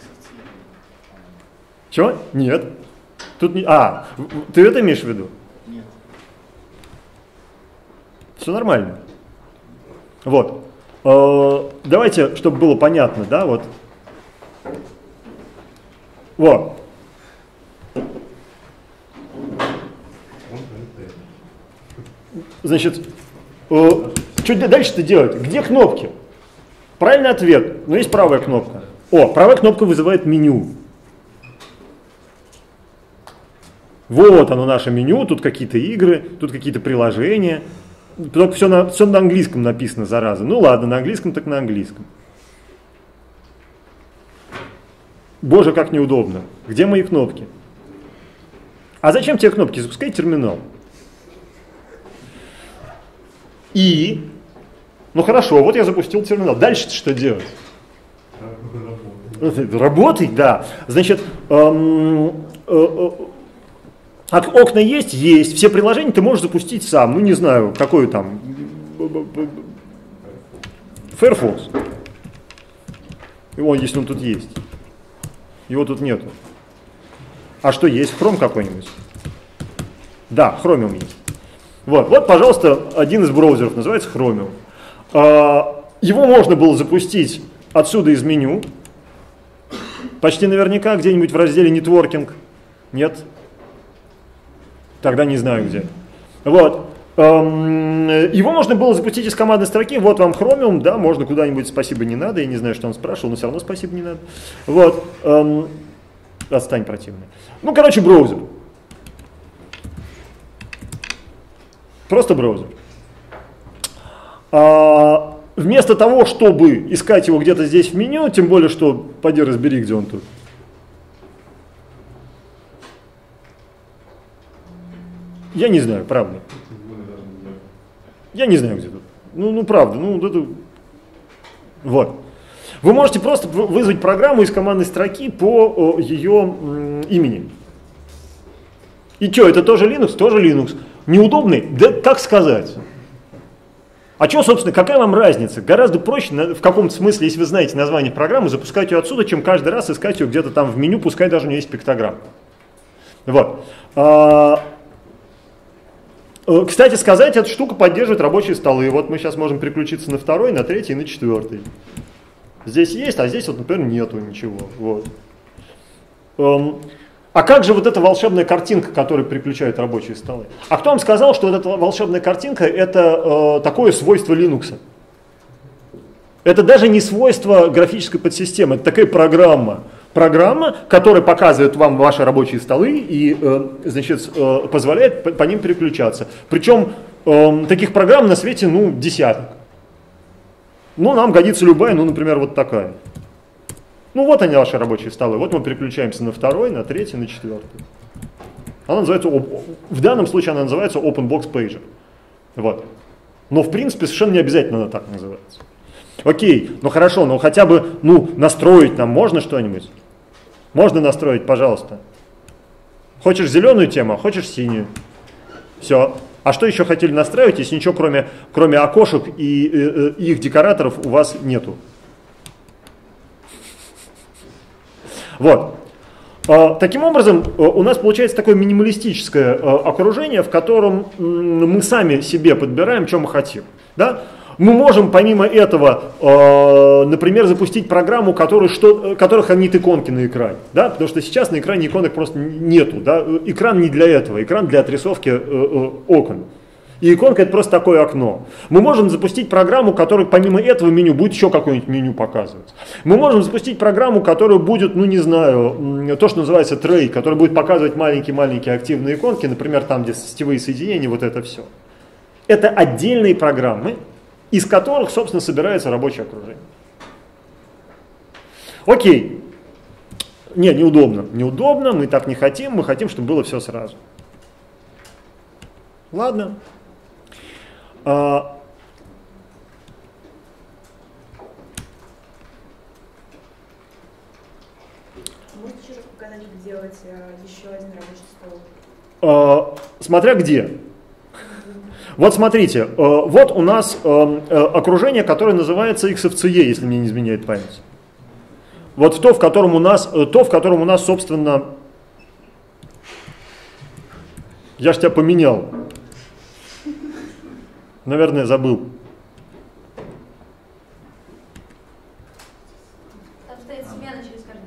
Чего? Нет. Тут не... А, ты это имеешь в виду? Нет. Все нормально. Вот. Давайте, чтобы было понятно, да, вот. Вот. Значит, что дальше-то делать? Где кнопки? Правильный ответ. Но есть правая кнопка. О, правая кнопка вызывает меню. Вот оно наше меню, тут какие-то игры, тут какие-то приложения. Только все на, все на английском написано, зараза. Ну ладно, на английском так на английском. Боже, как неудобно. Где мои кнопки? А зачем тебе кнопки? Запускай терминал. И, ну хорошо, вот я запустил терминал. Дальше что делать? Работать, да. Значит, эм, э, э, окна есть? Есть. Все приложения ты можешь запустить сам. Ну не знаю, какой там. Firefox. Его, если он тут есть. Его тут нету. А что есть? Chrome какой-нибудь? Да, Chromium есть. Вот, вот, пожалуйста, один из браузеров, называется Chromium. Его можно было запустить отсюда из меню. Почти наверняка где-нибудь в разделе Networking. Нет? Тогда не знаю где. Вот. Его можно было запустить из командной строки. Вот вам Chromium, да, можно куда-нибудь, спасибо не надо. Я не знаю, что он спрашивал, но все равно спасибо не надо. Вот. Отстань, противный. Ну, короче, браузер. Просто браузер. А, вместо того, чтобы искать его где-то здесь в меню, тем более, что поди разбери, где он тут. Я не знаю, правда. Я не знаю, где тут. Ну, ну правда, ну вот это... Вот. Вы можете просто вызвать программу из командной строки по ее имени. И что, это тоже Linux? Тоже Linux. Неудобный? Да как сказать? А что, собственно, какая вам разница? Гораздо проще, в каком-то смысле, если вы знаете название программы, запускать ее отсюда, чем каждый раз искать ее где-то там в меню, пускай даже у нее есть пиктограмма. Вот. Кстати сказать, эта штука поддерживает рабочие столы. Вот мы сейчас можем переключиться на второй, на третий и на четвертый. Здесь есть, а здесь вот, например, нету ничего. Вот. А как же вот эта волшебная картинка, которая переключает рабочие столы? А кто вам сказал, что вот эта волшебная картинка это э, такое свойство Linux? Это даже не свойство графической подсистемы, это такая программа. Программа, которая показывает вам ваши рабочие столы и э, значит, э, позволяет по, по ним переключаться. Причем э, таких программ на свете ну, десяток. Ну, нам годится любая, ну, например, вот такая. Ну, вот они, ваши рабочие столы. Вот мы переключаемся на второй, на третий, на четвертый. Она называется, в данном случае она называется OpenBox Pager. Вот. Но, в принципе, совершенно не обязательно она так называется. Окей, ну хорошо, но хотя бы, ну, настроить нам можно что-нибудь? Можно настроить, пожалуйста. Хочешь зеленую тему, а хочешь синюю. Все. А что еще хотели настраивать, если ничего кроме, кроме окошек и, и, и их декораторов у вас нету? Вот. Таким образом, у нас получается такое минималистическое окружение, в котором мы сами себе подбираем, что мы хотим. Да? Мы можем помимо этого, например, запустить программу, которая что, которая хранит иконки на экране. Да? Потому что сейчас на экране иконок просто нету. Да? Экран не для этого, экран для отрисовки окон. И иконка это просто такое окно. Мы можем запустить программу, которая помимо этого меню будет еще какое-нибудь меню показывать. Мы можем запустить программу, которая будет, ну не знаю, то, что называется трей, которая будет показывать маленькие-маленькие активные иконки, например, там, где сетевые соединения, вот это все. Это отдельные программы, из которых, собственно, собирается рабочее окружение. Окей. Нет, неудобно. Неудобно, мы так не хотим, мы хотим, чтобы было все сразу. Ладно. А... Можете еще раз показать, как делать еще один рабочий стол? А, смотря где. Вот смотрите, вот у нас окружение, которое называется икс эф си и, если мне не изменяет память. Вот то, в котором у нас, то, в котором у нас, собственно, я ж тебя поменял. Наверное, забыл.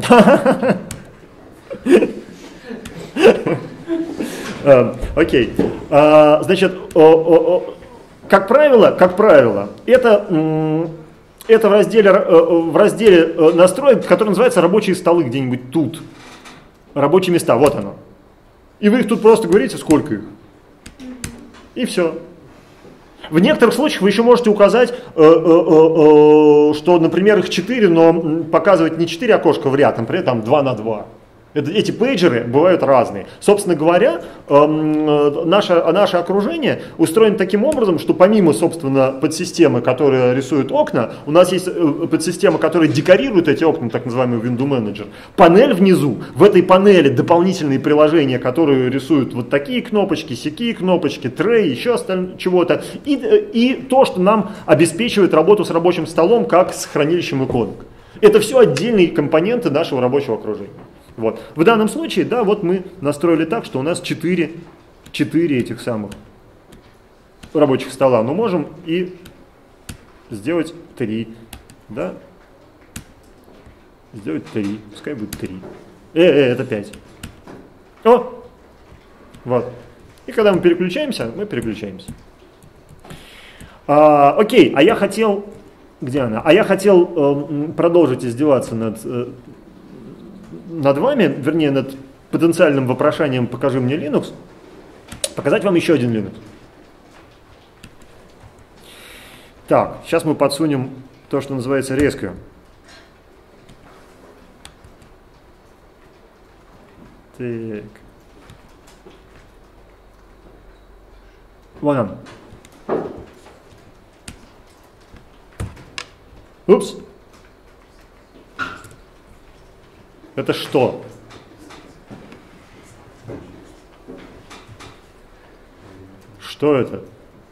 Окей. Значит, как правило, как правило, это, это в разделе, в разделе настроек, который называется рабочие столы где-нибудь тут. Рабочие места, вот оно. И вы их тут просто говорите, сколько их. И все. В некоторых случаях вы еще можете указать, что, например, их четыре, но показывать не четыре окошка в ряд, например, там два на два. Это, эти пейджеры бывают разные. Собственно говоря, э, наше, наше окружение устроено таким образом, что помимо, собственно, подсистемы, которая рисует окна, у нас есть подсистема, которая декорирует эти окна, так называемый Window Manager. Панель внизу, в этой панели дополнительные приложения, которые рисуют вот такие кнопочки, сякие кнопочки, трей, еще остальное, чего-то. И, и то, что нам обеспечивает работу с рабочим столом, как с хранилищем иконок. Это все отдельные компоненты нашего рабочего окружения. Вот. В данном случае, да, вот мы настроили так, что у нас четыре, четыре этих самых рабочих стола. Но можем и сделать три, да, сделать три, пускай будет три. Э, э, это пять. О, вот. И когда мы переключаемся, мы переключаемся. А, окей, а я хотел, где она? А я хотел э, продолжить издеваться над... Э, над вами, вернее, над потенциальным вопрошанием «покажи мне Linux», показать вам еще один Linux. Так, сейчас мы подсунем то, что называется Rescue. Так. Вон он. Упс. Это что? Что это?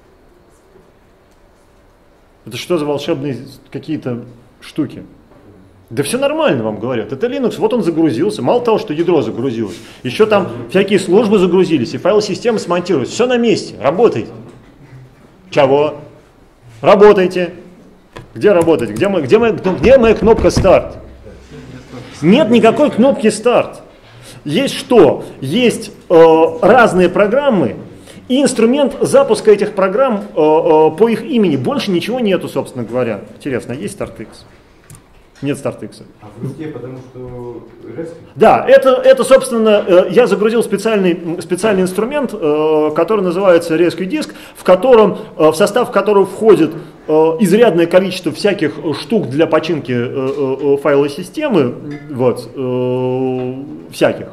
Это что за волшебные какие-то штуки? Да все нормально, вам говорят. Это Linux, вот он загрузился. Мало того, что ядро загрузилось, еще там всякие службы загрузились, и файлы системы смонтировались. Все на месте, работайте. Чего? Работайте. Где работать? Где, мы, где, мы, где моя кнопка «Старт»? Нет никакой кнопки «Старт». Есть что? Есть э, разные программы и инструмент запуска этих программ э, э, по их имени. Больше ничего нету, собственно говоря. Интересно, есть StartX? Нет StartX. А в руске, потому что Rescue? Да, это, это собственно, э, я загрузил специальный, специальный инструмент, э, который называется Rescue Disk, в котором, э, в состав которого входит э, изрядное количество всяких штук для починки э, э, файла системы, вот, э, всяких.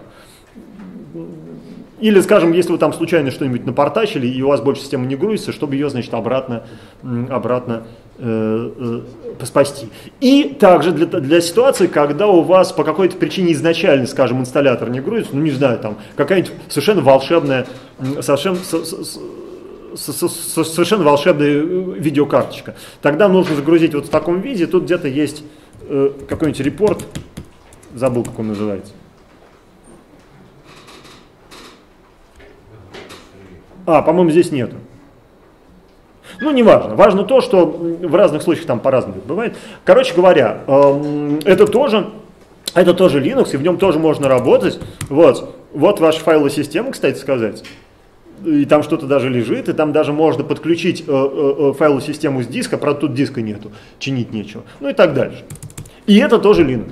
Или, скажем, если вы там случайно что-нибудь напортачили, и у вас больше система не грузится, чтобы ее, значит, обратно, обратно э, э, спасти. И также для, для ситуации, когда у вас по какой-то причине изначально, скажем, инсталлятор не грузится, ну не знаю, там какая-нибудь совершенно волшебная, совершенно, совершенно волшебная видеокарточка. Тогда нужно загрузить вот в таком виде, тут где-то есть э, какой-нибудь репорт, забыл, как он называется. А, по-моему, здесь нету. Ну, не важно. Важно то, что в разных случаях там по-разному бывает. Короче говоря, это тоже, это тоже Linux, и в нем тоже можно работать. Вот, вот ваша файловая система, кстати сказать. И там что-то даже лежит, и там даже можно подключить файловую систему с диска, правда, тут диска нету, чинить нечего. Ну и так дальше. И это тоже Linux.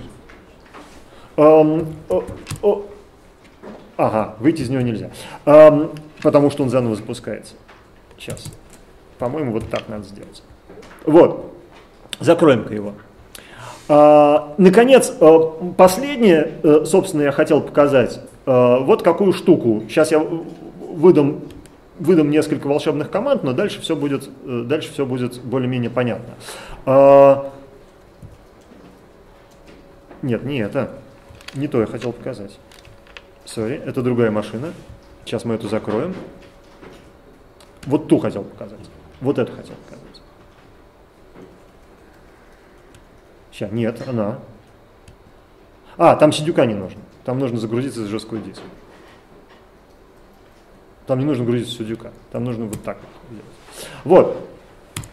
Ага, выйти из него нельзя. Потому что он заново запускается. Сейчас. По-моему, вот так надо сделать. Вот. Закроем-ка его. А, наконец, последнее, собственно, я хотел показать. А, вот какую штуку. Сейчас я выдам, выдам несколько волшебных команд, но дальше все будет, дальше все будет более-менее понятно. А, нет, не это. Не то я хотел показать. Сори, это другая машина. Сейчас мы эту закроем. Вот ту хотел показать. Вот эту хотел показать. Сейчас, нет, она. А, там сидюка не нужно. Там нужно загрузиться с жесткого диска. Там не нужно грузиться с сидюка. Там нужно вот так вот делать.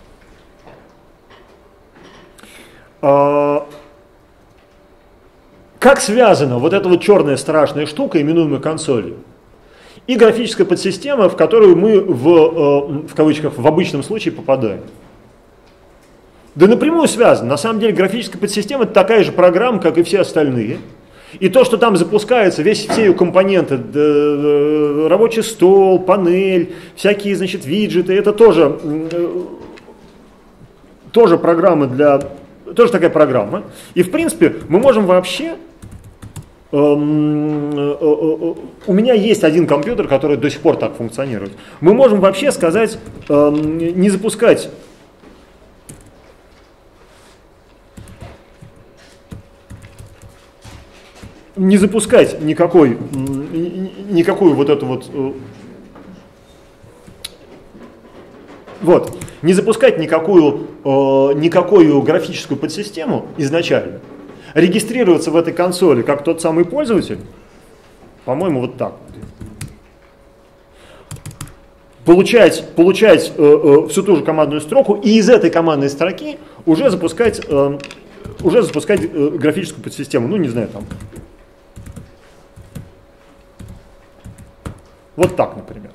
Вот. как связана вот эта вот черная страшная штука, именуемая консолью, и графическая подсистема, в которую мы в, в кавычках в обычном случае попадаем? Да напрямую связано. На самом деле графическая подсистема — это такая же программа, как и все остальные. И то, что там запускается, весь, все ее компоненты, рабочий стол, панель, всякие, значит, виджеты, это тоже, тоже программы для, тоже такая программа. И в принципе мы можем вообще, эм, э, э, у меня есть один компьютер, который до сих пор так функционирует. Мы можем вообще сказать, эм, не запускать не запускать никакой, никакую вот эту вот, вот, не запускать никакую, никакую графическую подсистему изначально, регистрироваться в этой консоли как тот самый пользователь, по-моему, вот так. Получать, получать всю ту же командную строку и из этой командной строки уже запускать, уже запускать графическую подсистему, ну не знаю, там. Вот так, например.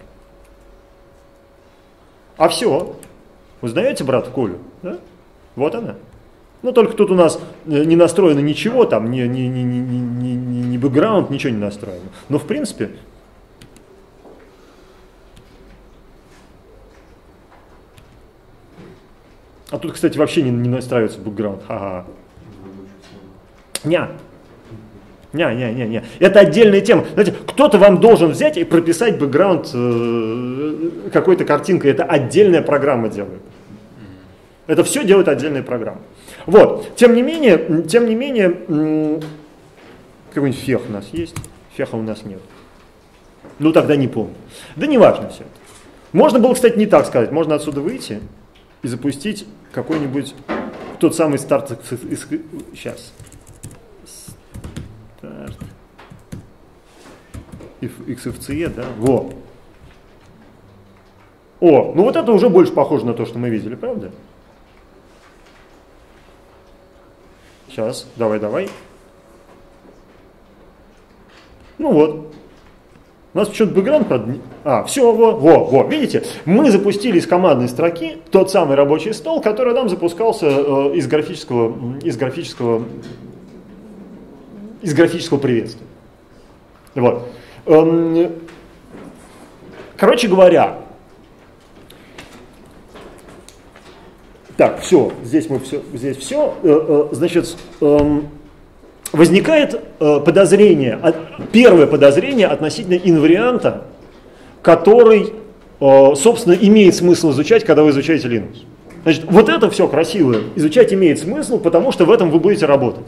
А все. Вы знаете брата Колю? Да? Вот она. Ну, только тут у нас не настроено ничего, там, ни, ни, ни, ни, ни, ни, ни бэкграунд, ничего не настроено. Но, в принципе... А тут, кстати, вообще не, не настраивается бэкграунд. Ха-ха. Ня. Не-не-не-не. Это отдельная тема. Знаете, кто-то вам должен взять и прописать бэкграунд э, какой-то картинкой. Это отдельная программа делает. Это все делает отдельная программа. Вот. Тем не менее, тем не менее, какой-нибудь фех у нас есть? Феха у нас нет. Ну тогда не помню. Да не важно все это. Можно было, кстати, не так сказать. Можно отсюда выйти и запустить какой-нибудь тот самый старт из... Сейчас. икс эф си и, да? Во. О, ну вот это уже больше похоже на то, что мы видели, правда? Сейчас, давай, давай. Ну вот. У нас почему-то бэкграунд, правда, а, все, во, во, во, видите? Мы запустили из командной строки тот самый рабочий стол, который нам запускался э, из графического, из графического, из графического приветствия. Вот. Короче говоря, так, все, здесь мы все, здесь все, значит, возникает подозрение, первое подозрение относительно инварианта, который, собственно, имеет смысл изучать, когда вы изучаете Linux. Значит, вот это все красивое изучать имеет смысл, потому что в этом вы будете работать.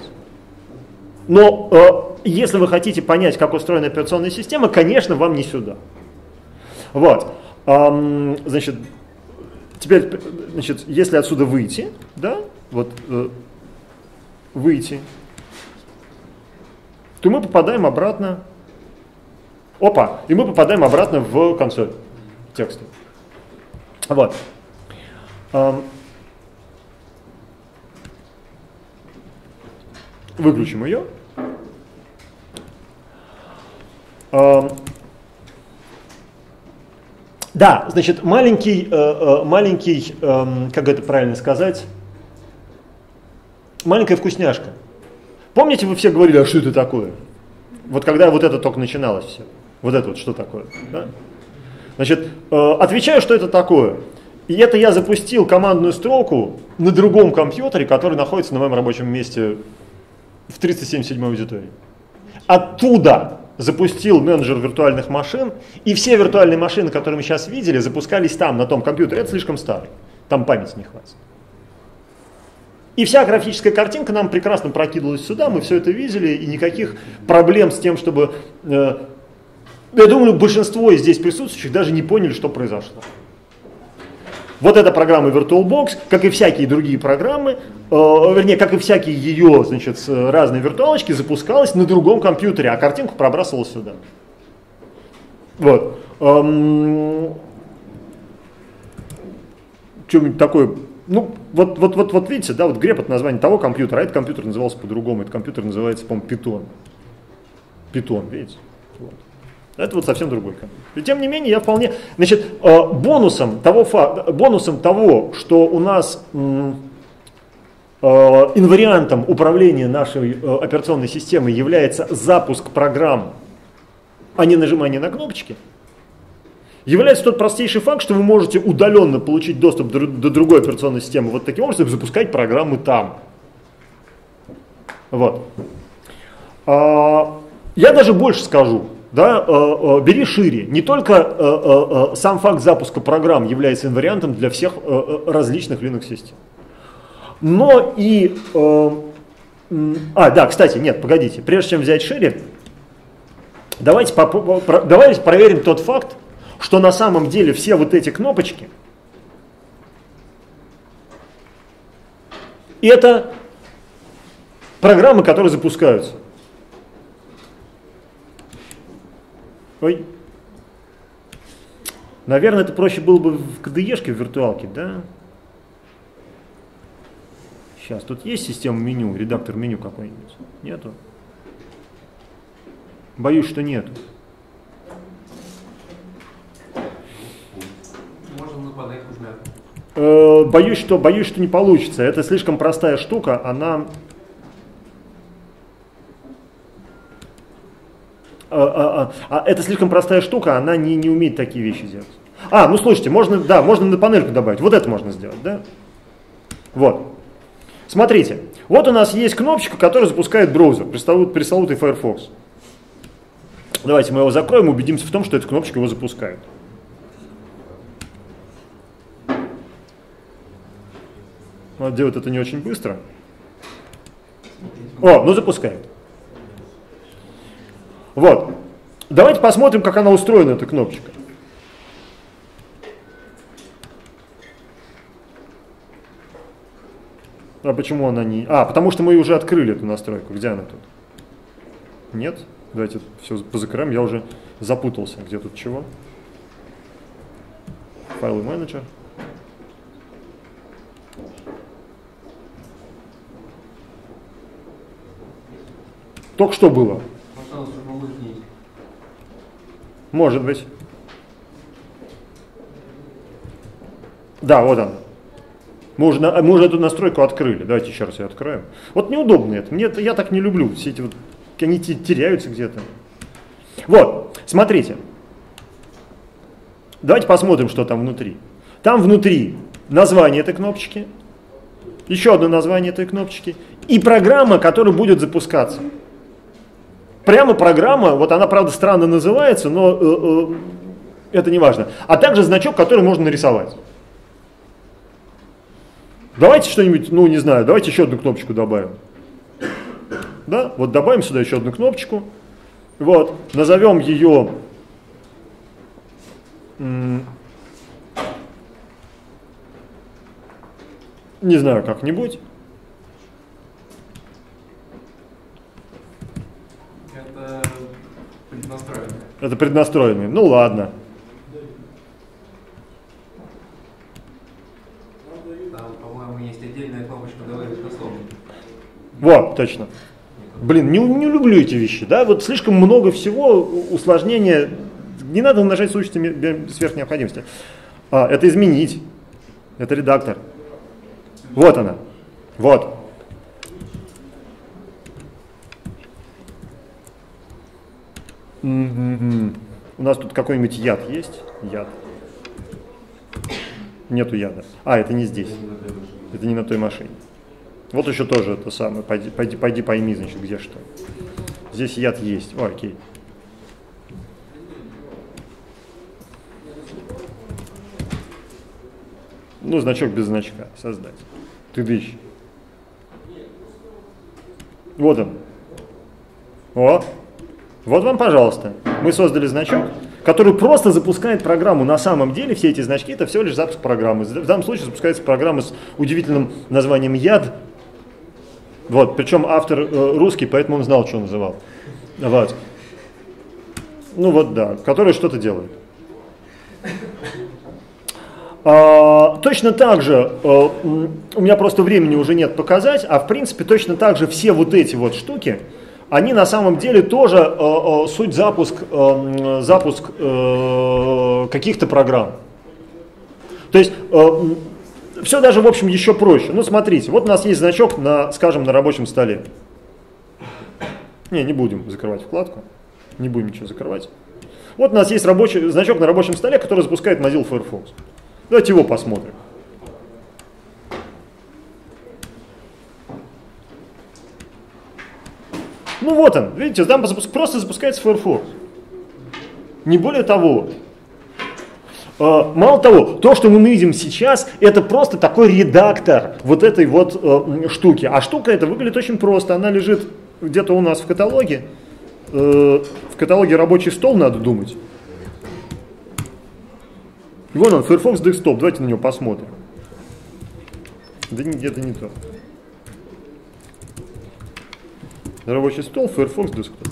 Но если вы хотите понять, как устроена операционная система, конечно, вам не сюда. Вот. Значит, теперь, значит, если отсюда выйти, да, вот, выйти, то мы попадаем обратно, опа, и мы попадаем обратно в консоль текста. Вот. Выключим ее. Да, значит, маленький, маленький, как это правильно сказать, маленькая вкусняшка. Помните, вы все говорили, а что это такое? Вот когда вот это только начиналось все. Вот это вот что такое? Да? Значит, отвечаю, что это такое. И это я запустил командную строку на другом компьютере, который находится на моем рабочем месте в триста семьдесят седьмой аудитории. Оттуда запустил менеджер виртуальных машин, и все виртуальные машины, которые мы сейчас видели, запускались там, на том компьютере. Это слишком старый, там памяти не хватит. И вся графическая картинка нам прекрасно прокидывалась сюда, мы все это видели, и никаких проблем с тем, чтобы... Э, я думаю, большинство из здесь присутствующих даже не поняли, что произошло. Вот эта программа VirtualBox, как и всякие другие программы, э, вернее, как и всякие ее, значит, разные виртуалочки, запускалась на другом компьютере, а картинку пробрасывалась сюда. Вот. Эм, что-нибудь такое ну, вот, вот, вот, вот видите, да, вот grep это название того компьютера, а этот компьютер назывался по-другому, этот компьютер называется, по-моему, Python. Python, видите? Вот. Это вот совсем другой компьютер. И тем не менее, я вполне, значит, бонусом того, факта, бонусом того, что у нас инвариантом управления нашей операционной системой является запуск программ, а не нажимание на кнопочки, является тот простейший факт, что вы можете удаленно получить доступ до, до другой операционной системы вот таким образом, запускать программы там. Вот. А, я даже больше скажу, да, а, а, бери шире. Не только а, а, а, сам факт запуска программ является инвариантом для всех а, а, различных Linux-систем, но и... А, а, да, кстати, нет, погодите, прежде чем взять шире, давайте, давайте проверим тот факт, что на самом деле все вот эти кнопочки это программы, которые запускаются. Ой. Наверное, это проще было бы в ка дэ е-шке, в виртуалке, да? Сейчас, тут есть система меню, редактор меню какой-нибудь? Нету? Боюсь, что нету. Боюсь, что, боюсь, что не получится. Это слишком простая штука, она... А, а, а, это слишком простая штука, она не, не умеет такие вещи делать. А, ну слушайте, можно, да, можно на панельку добавить. Вот это можно сделать, да? Вот. Смотрите, вот у нас есть кнопочка, которая запускает браузер, пресловутый Firefox. Давайте мы его закроем и убедимся в том, что эта кнопочка его запускает. Он делает это не очень быстро. О, ну запускает. Вот. Давайте посмотрим, как она устроена, эта кнопочка. А почему она не... А, потому что мы уже открыли эту настройку. Где она тут? Нет? Давайте все позакрываем. Я уже запутался. Где тут чего? Файлы менеджер. Только что было? Может быть. Да, вот она. Мы уже, мы уже эту настройку открыли. Давайте еще раз ее откроем. Вот неудобно это. Мне это, я так не люблю. Все эти вот, они теряются где-то. Вот, смотрите. Давайте посмотрим, что там внутри. Там внутри название этой кнопочки, еще одно название этой кнопочки и программа, которая будет запускаться. Прямо программа, вот она, правда, странно называется, но э, э, это не важно. А также значок, который можно нарисовать. Давайте что-нибудь, ну не знаю, давайте еще одну кнопочку добавим. Да, вот добавим сюда еще одну кнопочку. Вот, назовем ее... Не знаю, как-нибудь. Это преднастроенный. Это преднастроенный. Ну ладно. Там, по-моему, есть отдельная кнопочка «Добавить условно». Вот, точно. Блин, не, не люблю эти вещи, да? Вот слишком много всего, усложнения. Не надо умножать сущности сверх необходимости. А, это изменить. Это редактор. Вот она. Вот. Mm-hmm. У нас тут какой-нибудь яд есть? Яд. Нету яда. А, это не здесь. Это не на той машине. Вот еще тоже это самое. Пойди, пойди, пойди пойми, значит, где что. Здесь яд есть. О, окей. Ну, значок без значка создать. Ты дышь. Вот он. О, вот вам, пожалуйста. Мы создали значок, который просто запускает программу. На самом деле все эти значки это всего лишь запуск программы. В данном случае запускается программа с удивительным названием яд. Вот, причем автор э, русский, поэтому он знал, что он называл. Вот. Ну вот, да, который что-то делает. А, точно так же, а, у меня просто времени уже нет показать, а в принципе точно так же все вот эти вот штуки, они на самом деле тоже а, а, суть запуск, а, запуск а, каких-то программ. То есть а, все даже в общем еще проще. Ну смотрите, вот у нас есть значок на, скажем, на рабочем столе. Не, не будем закрывать вкладку, не будем ничего закрывать. Вот у нас есть рабочий, значок на рабочем столе, который запускает Mozilla Firefox. Давайте его посмотрим. Ну вот он, видите, там просто запускается Firefox. Не более того. Мало того, то, что мы видим сейчас, это просто такой редактор вот этой вот э, штуки. А штука эта выглядит очень просто. Она лежит где-то у нас в каталоге. Э, в каталоге рабочий стол, надо думать. И вон он, Firefox Desktop. Давайте на него посмотрим. Да где-то не то. Рабочий стол, Firefox Desktop.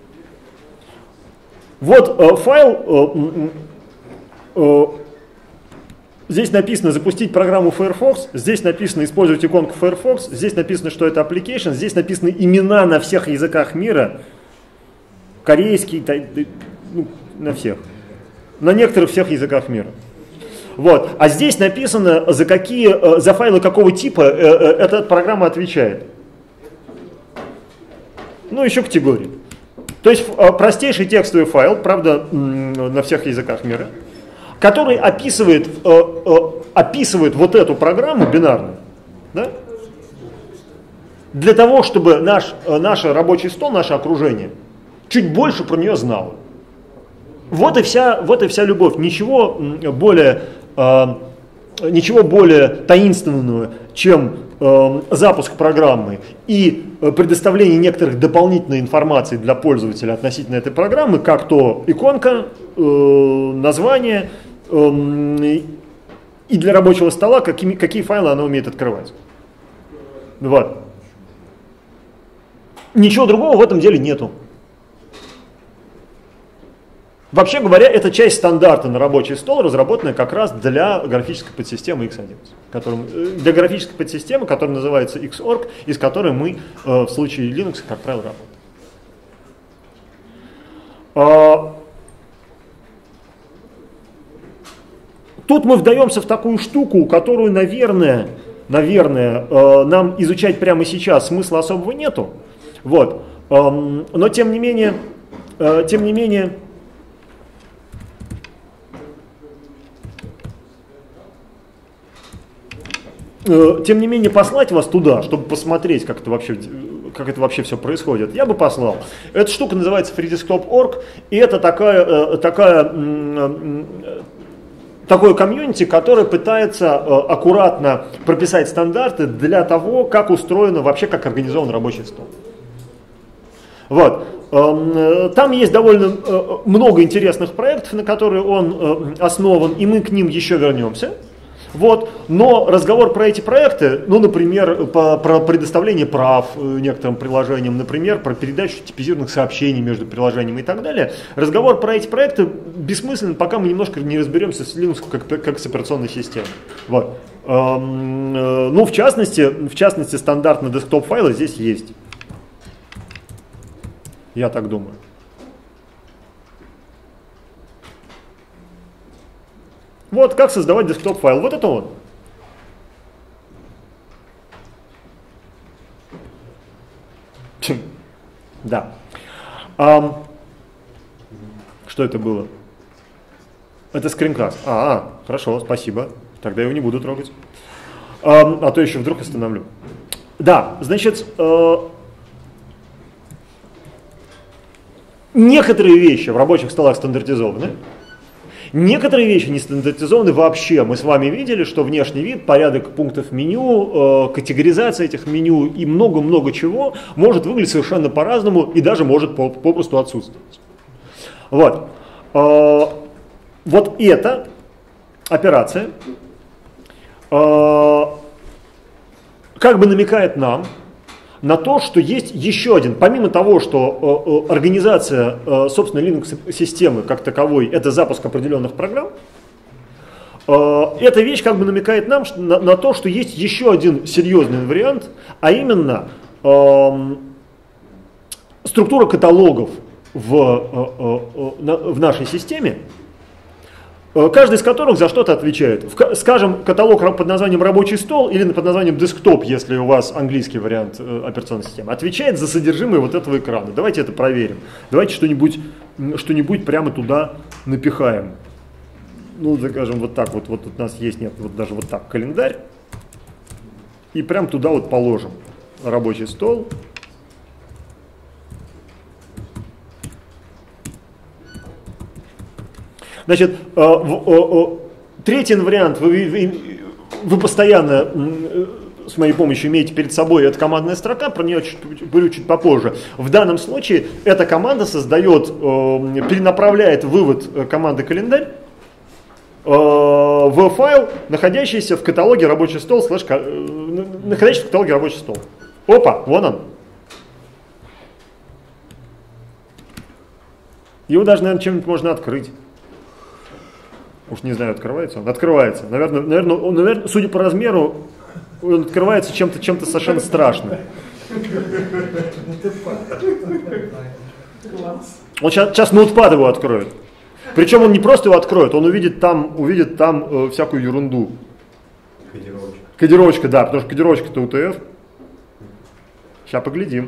Вот э, файл... Э, Здесь написано запустить программу Firefox, здесь написано использовать иконку Firefox, здесь написано, что это application, здесь написаны имена на всех языках мира, корейский, ну, на всех, на некоторых всех языках мира. Вот. А здесь написано, за, какие, за файлы какого типа эта программа отвечает. Ну, еще категории. То есть простейший текстовый файл, правда, на всех языках мира, который описывает, э, э, описывает вот эту программу бинарную, да? Для того, чтобы наш, э, наш рабочий стол, наше окружение чуть больше про нее знало. Вот и вся, вот и вся любовь. Ничего более, э, ничего более таинственного, чем э, запуск программы и предоставление некоторых дополнительной информации для пользователя относительно этой программы, как то иконка, э, название, и для рабочего стола, какими, какие файлы она умеет открывать. Вот. Ничего другого в этом деле нету. Вообще говоря, это часть стандарта на рабочий стол, разработанная как раз для графической подсистемы икс одиннадцать. Которым, для графической подсистемы, которая называется Xorg, из которой мы в случае Linux, как правило, работаем. Тут мы вдаемся в такую штуку, которую, наверное, наверное, э, нам изучать прямо сейчас смысла особого нету. Вот. Эм, но тем не менее, э, тем не менее, э, тем не менее послать вас туда, чтобы посмотреть, как это вообще, как это вообще все происходит, я бы послал. Эта штука называется freedesktop точка орг, и это такая, э, такая э, такое комьюнити, которое пытается э, аккуратно прописать стандарты для того, как устроено вообще, как организован рабочий стол. Вот. Э, там есть довольно э, много интересных проектов, на которые он э, основан, и мы к ним еще вернемся. Вот. Но разговор про эти проекты, ну, например, по, про предоставление прав некоторым приложениям, например, про передачу типизированных сообщений между приложениями и так далее, разговор про эти проекты бессмыслен, пока мы немножко не разберемся с Linux как, как с операционной системой. Вот. Эм, ну, в частности, в частности, стандартные десктоп-файлы здесь есть. Я так думаю. Вот как создавать десктоп-файл. Вот это он. Да. А, что это было? Это скринкаст. А, а, хорошо, спасибо. Тогда я его не буду трогать. А, а то еще вдруг остановлю. Да, значит, э, некоторые вещи в рабочих столах стандартизованы. Некоторые вещи не стандартизованы вообще. Мы с вами видели, что внешний вид, порядок пунктов меню, э, категоризация этих меню и много-много чего может выглядеть совершенно по-разному и даже может попросту отсутствовать. Вот. Э, вот эта операция э, как бы намекает нам на то, что есть еще один, помимо того, что э, организация э, собственной Linux-системы как таковой, это запуск определенных программ, Эта вещь как бы намекает нам на, на то, что есть еще один серьезный вариант, а именно э, структура каталогов в, э, э, в нашей системе, каждый из которых за что-то отвечает. Скажем, каталог под названием «Рабочий стол» или под названием «Десктоп», если у вас английский вариант операционной системы, отвечает за содержимое вот этого экрана. Давайте это проверим. Давайте что-нибудь что-нибудь прямо туда напихаем. Ну, скажем, вот так вот, вот у нас есть, нет, вот даже вот так календарь. И прям туда вот положим рабочий стол. Значит, третий вариант, вы, вы постоянно с моей помощью имеете перед собой, это командная строка, про нее чуть, говорю чуть попозже. В данном случае эта команда создает, перенаправляет вывод команды календарь в файл, находящийся в каталоге рабочий стол, слэш, находящийся в каталоге рабочий стол. Опа, вон он. Его даже, наверное, чем-нибудь можно открыть. Уж не знаю, открывается он. Открывается. Наверное, наверное, он, наверное, судя по размеру, он открывается чем-то чем-то совершенно страшным. Он сейчас, сейчас ноутпад его откроет. Причем он не просто его откроет, он увидит там, увидит там э, всякую ерунду. Кодировочка. Кодировочка, да, потому что кодировочка-то ю ти эф. Сейчас поглядим.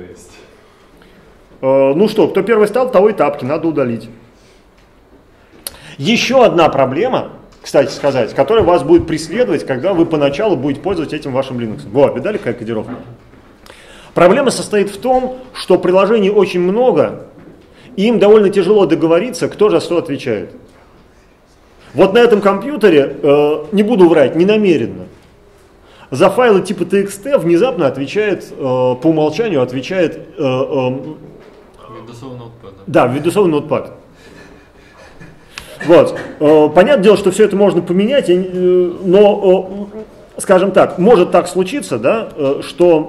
Э, ну что, кто первый стал, того и тапки, надо удалить. Еще одна проблема, кстати сказать, которая вас будет преследовать, когда вы поначалу будете пользоваться этим вашим Linux. Вот, видали, какая кодировка? Проблема состоит в том, что приложений очень много, и им довольно тяжело договориться, кто за что отвечает. Вот на этом компьютере, э, не буду врать, не намеренно, за файлы типа txt внезапно отвечает, э, по умолчанию отвечает... Э, э, Windows Notepad. Да, Windows Notepad. Вот. Понятное дело, что все это можно поменять, но, скажем так, может так случиться, да, что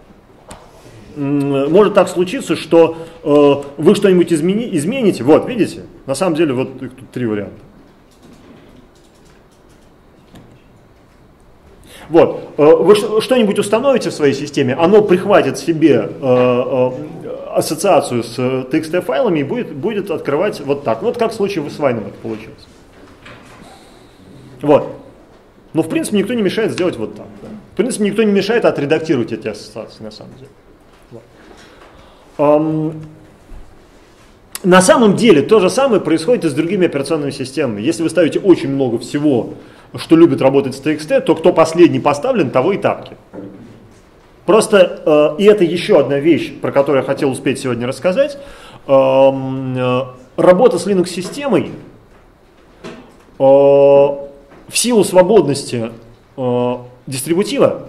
может так случиться, что вы что-нибудь измени, измените. Вот, видите? На самом деле, вот их тут три варианта. Вот. Вы что-нибудь установите в своей системе, оно прихватит себе ассоциацию с txt файлами и будет, будет открывать вот так. Вот как в случае с Вайном это получилось. Вот. Но в принципе никто не мешает сделать вот так. Да. В принципе никто не мешает отредактировать эти ассоциации на самом деле. Вот. Um, на самом деле то же самое происходит и с другими операционными системами. Если вы ставите очень много всего, что любит работать с txt, то кто последний поставлен, того и тапки. Просто, э, и это еще одна вещь, про которую я хотел успеть сегодня рассказать, э, э, работа с Linux-системой э, в силу свободности э, дистрибутива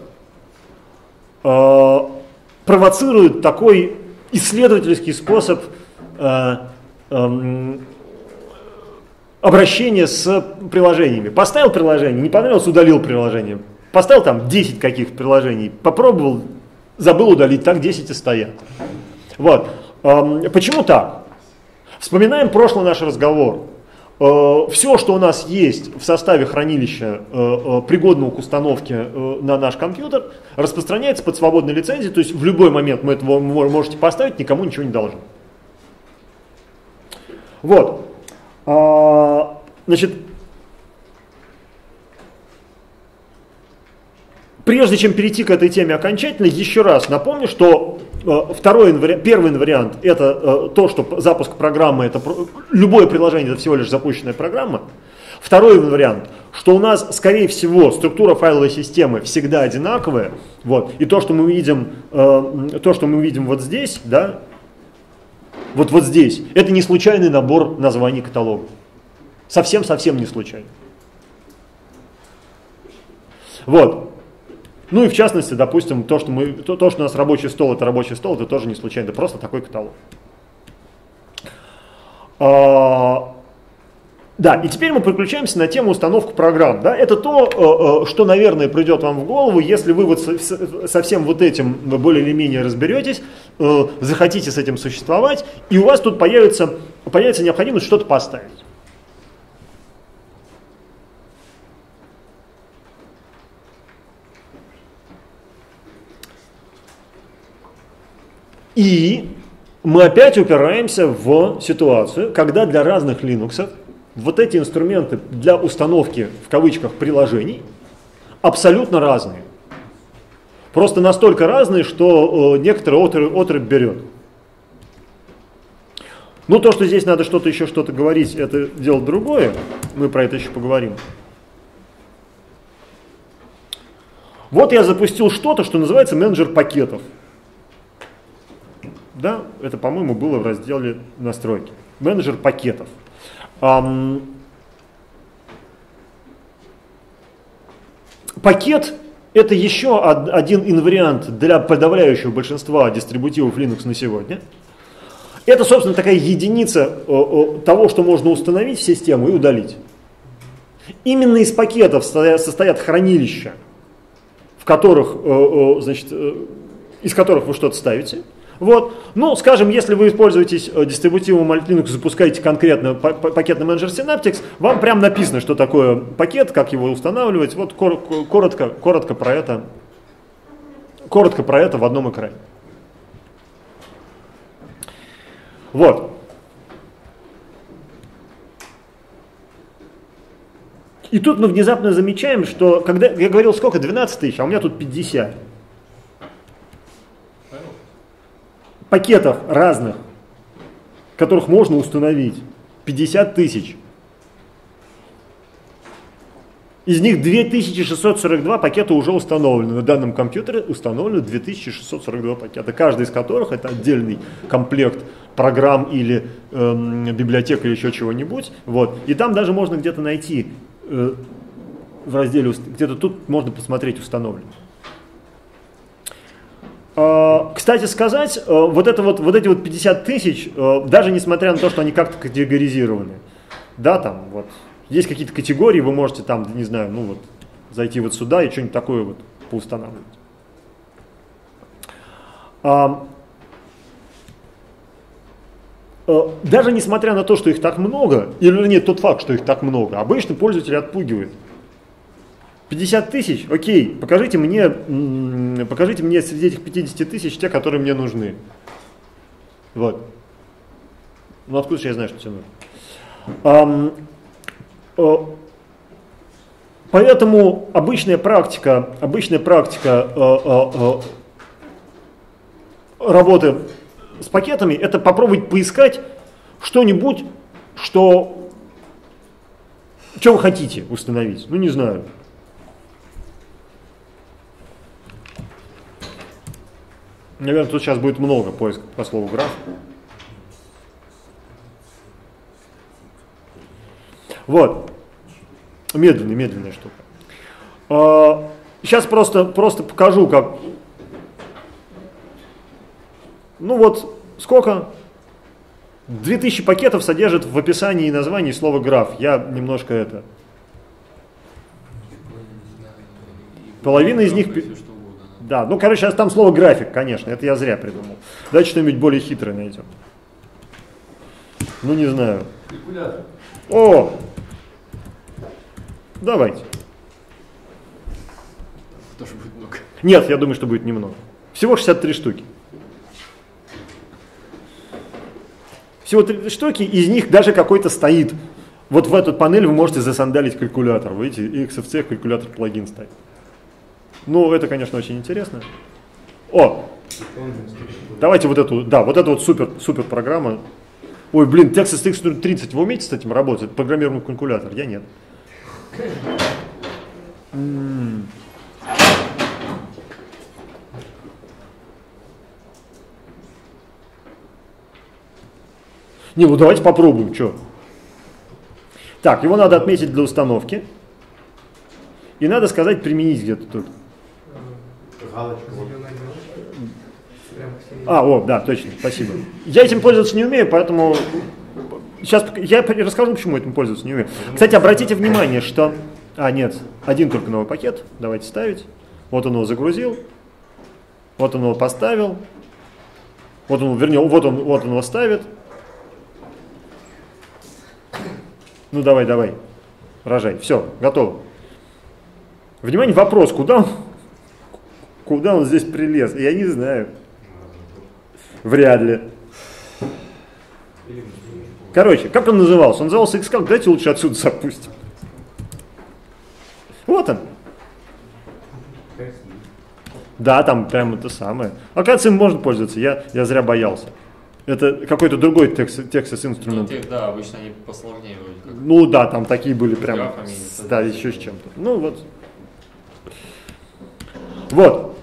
э, провоцирует такой исследовательский способ э, э, обращения с приложениями. Поставил приложение, не понравилось, удалил приложение. Поставил там десять каких-то приложений, попробовал, забыл удалить, так десять и стоят. Вот. Почему так? Вспоминаем прошлый наш разговор. Все, что у нас есть в составе хранилища, пригодного к установке на наш компьютер, распространяется под свободной лицензией, то есть в любой момент вы это можете поставить, никому ничего не должны. Вот. Значит, прежде чем перейти к этой теме окончательно, еще раз напомню, что второй инвари... первый инвариант это то, что запуск программы, это любое приложение, это всего лишь запущенная программа. Второй вариант, что у нас, скорее всего, структура файловой системы всегда одинаковая. Вот, и то, что мы видим, то, что мы видим вот здесь, да, вот, вот здесь, это не случайный набор названий каталогов. Совсем-совсем не случайно. Вот. Ну и в частности, допустим, то, что, мы, то, то, что у нас рабочий стол, это рабочий стол, это тоже не случайно, это просто такой каталог. А, да, и теперь мы переключаемся на тему установки программ. Да? Это то, что, наверное, придет вам в голову, если вы вот со всем вот этим более или менее разберетесь, захотите с этим существовать, и у вас тут появится, появится необходимость что-то поставить. И мы опять упираемся в ситуацию, когда для разных Linux вот эти инструменты для установки, в кавычках, приложений абсолютно разные. Просто настолько разные, что некоторые отрыв, отрыв берет. Ну, то, что здесь надо что-то еще что-то говорить, это дело другое. Мы про это еще поговорим. Вот я запустил что-то, что называется менеджер пакетов. Да, это, по-моему, было в разделе настройки. Менеджер пакетов. Ам... Пакет — это еще один инвариант для подавляющего большинства дистрибутивов Linux на сегодня. Это, собственно, такая единица того, что можно установить в систему и удалить. Именно из пакетов состоят хранилища, в которых, значит, из которых вы что-то ставите. Вот. Ну, скажем, если вы используетесь дистрибутивом Alt Linux, запускаете конкретно пакетный менеджер Synaptics, вам прям написано, что такое пакет, как его устанавливать. Вот коротко, коротко про это, коротко про это в одном экране. Вот. И тут мы внезапно замечаем, что когда я говорил, сколько, двенадцать тысяч, а у меня тут пятьдесят. Пакетов разных, которых можно установить, пятьдесят тысяч. Из них две тысячи шестьсот сорок два пакета уже установлены. На данном компьютере установлено две тысячи шестьсот сорок два пакета, каждый из которых это отдельный комплект программ или э, библиотек или еще чего-нибудь. Вот. И там даже можно где-то найти, э, в разделе, где-то тут можно посмотреть установлено. Кстати сказать, вот, это вот, вот эти вот пятьдесят тысяч, даже несмотря на то, что они как-то категоризированы, да, там вот, есть какие-то категории, вы можете там, не знаю, ну вот, зайти вот сюда и что-нибудь такое вот поустанавливать. Даже несмотря на то, что их так много, или нет, тот факт, что их так много, обычно пользователи отпугивают. пятьдесят тысяч, окей, покажите мне, покажите мне среди этих пятидесяти тысяч те, которые мне нужны. Вот. Ну откуда же я знаю, что тебе нужно? Um, uh, поэтому обычная практика, обычная практика uh, uh, uh, работы с пакетами — это попробовать поискать что-нибудь, что, что вы хотите установить. Ну не знаю. Наверное, тут сейчас будет много поисков по слову граф. Вот. Медленная, медленная штука. Сейчас просто, просто покажу, как... Ну вот, сколько? две тысячи пакетов содержит в описании и названии слово граф. Я немножко это... Половина из них... Да, ну, короче, сейчас там слово график, конечно, это я зря придумал. Давайте что-нибудь более хитрое найдем. Ну, не знаю. Калькулятор. О! Давайте. Тоже будет много. Нет, я думаю, что будет немного. Всего шестьдесят три штуки. Всего три штуки, из них даже какой-то стоит. Вот в эту панель вы можете засандалить калькулятор. Видите, и икс эф си калькулятор плагин стоит. Ну, это, конечно, очень интересно. О! Давайте вот эту, да, вот эту вот супер, супер программа. Ой, блин, Texas икс тридцать, вы умеете с этим работать? Это программируемый калькулятор, я нет. М-м. Не, ну давайте попробуем, что. Так, его надо отметить для установки. И надо сказать применить где-то тут. Галочка. А, о, да, точно, спасибо. Я этим пользоваться не умею, поэтому сейчас я расскажу, почему этим пользоваться не умею. Кстати, обратите внимание, что... А, нет, один только новый пакет, давайте ставить. Вот он его загрузил, вот он его поставил, вот он, вернее, вот он, вот он его ставит. Ну, давай, давай, рожай, все, готово. Внимание, вопрос, куда он, куда он здесь прилез? Я не знаю. Вряд ли. Короче, как он назывался? Он назывался Xcalc. Давайте лучше отсюда запустим. Вот он. Да, там прям это самое. Оказывается, им можно пользоваться. Я, я зря боялся. Это какой-то другой Texas инструмент. Ну, да, обычно они посложнее вроде как. Ну да, там такие были прям. Графами, Да, еще с чем-то. Ну вот. Вот.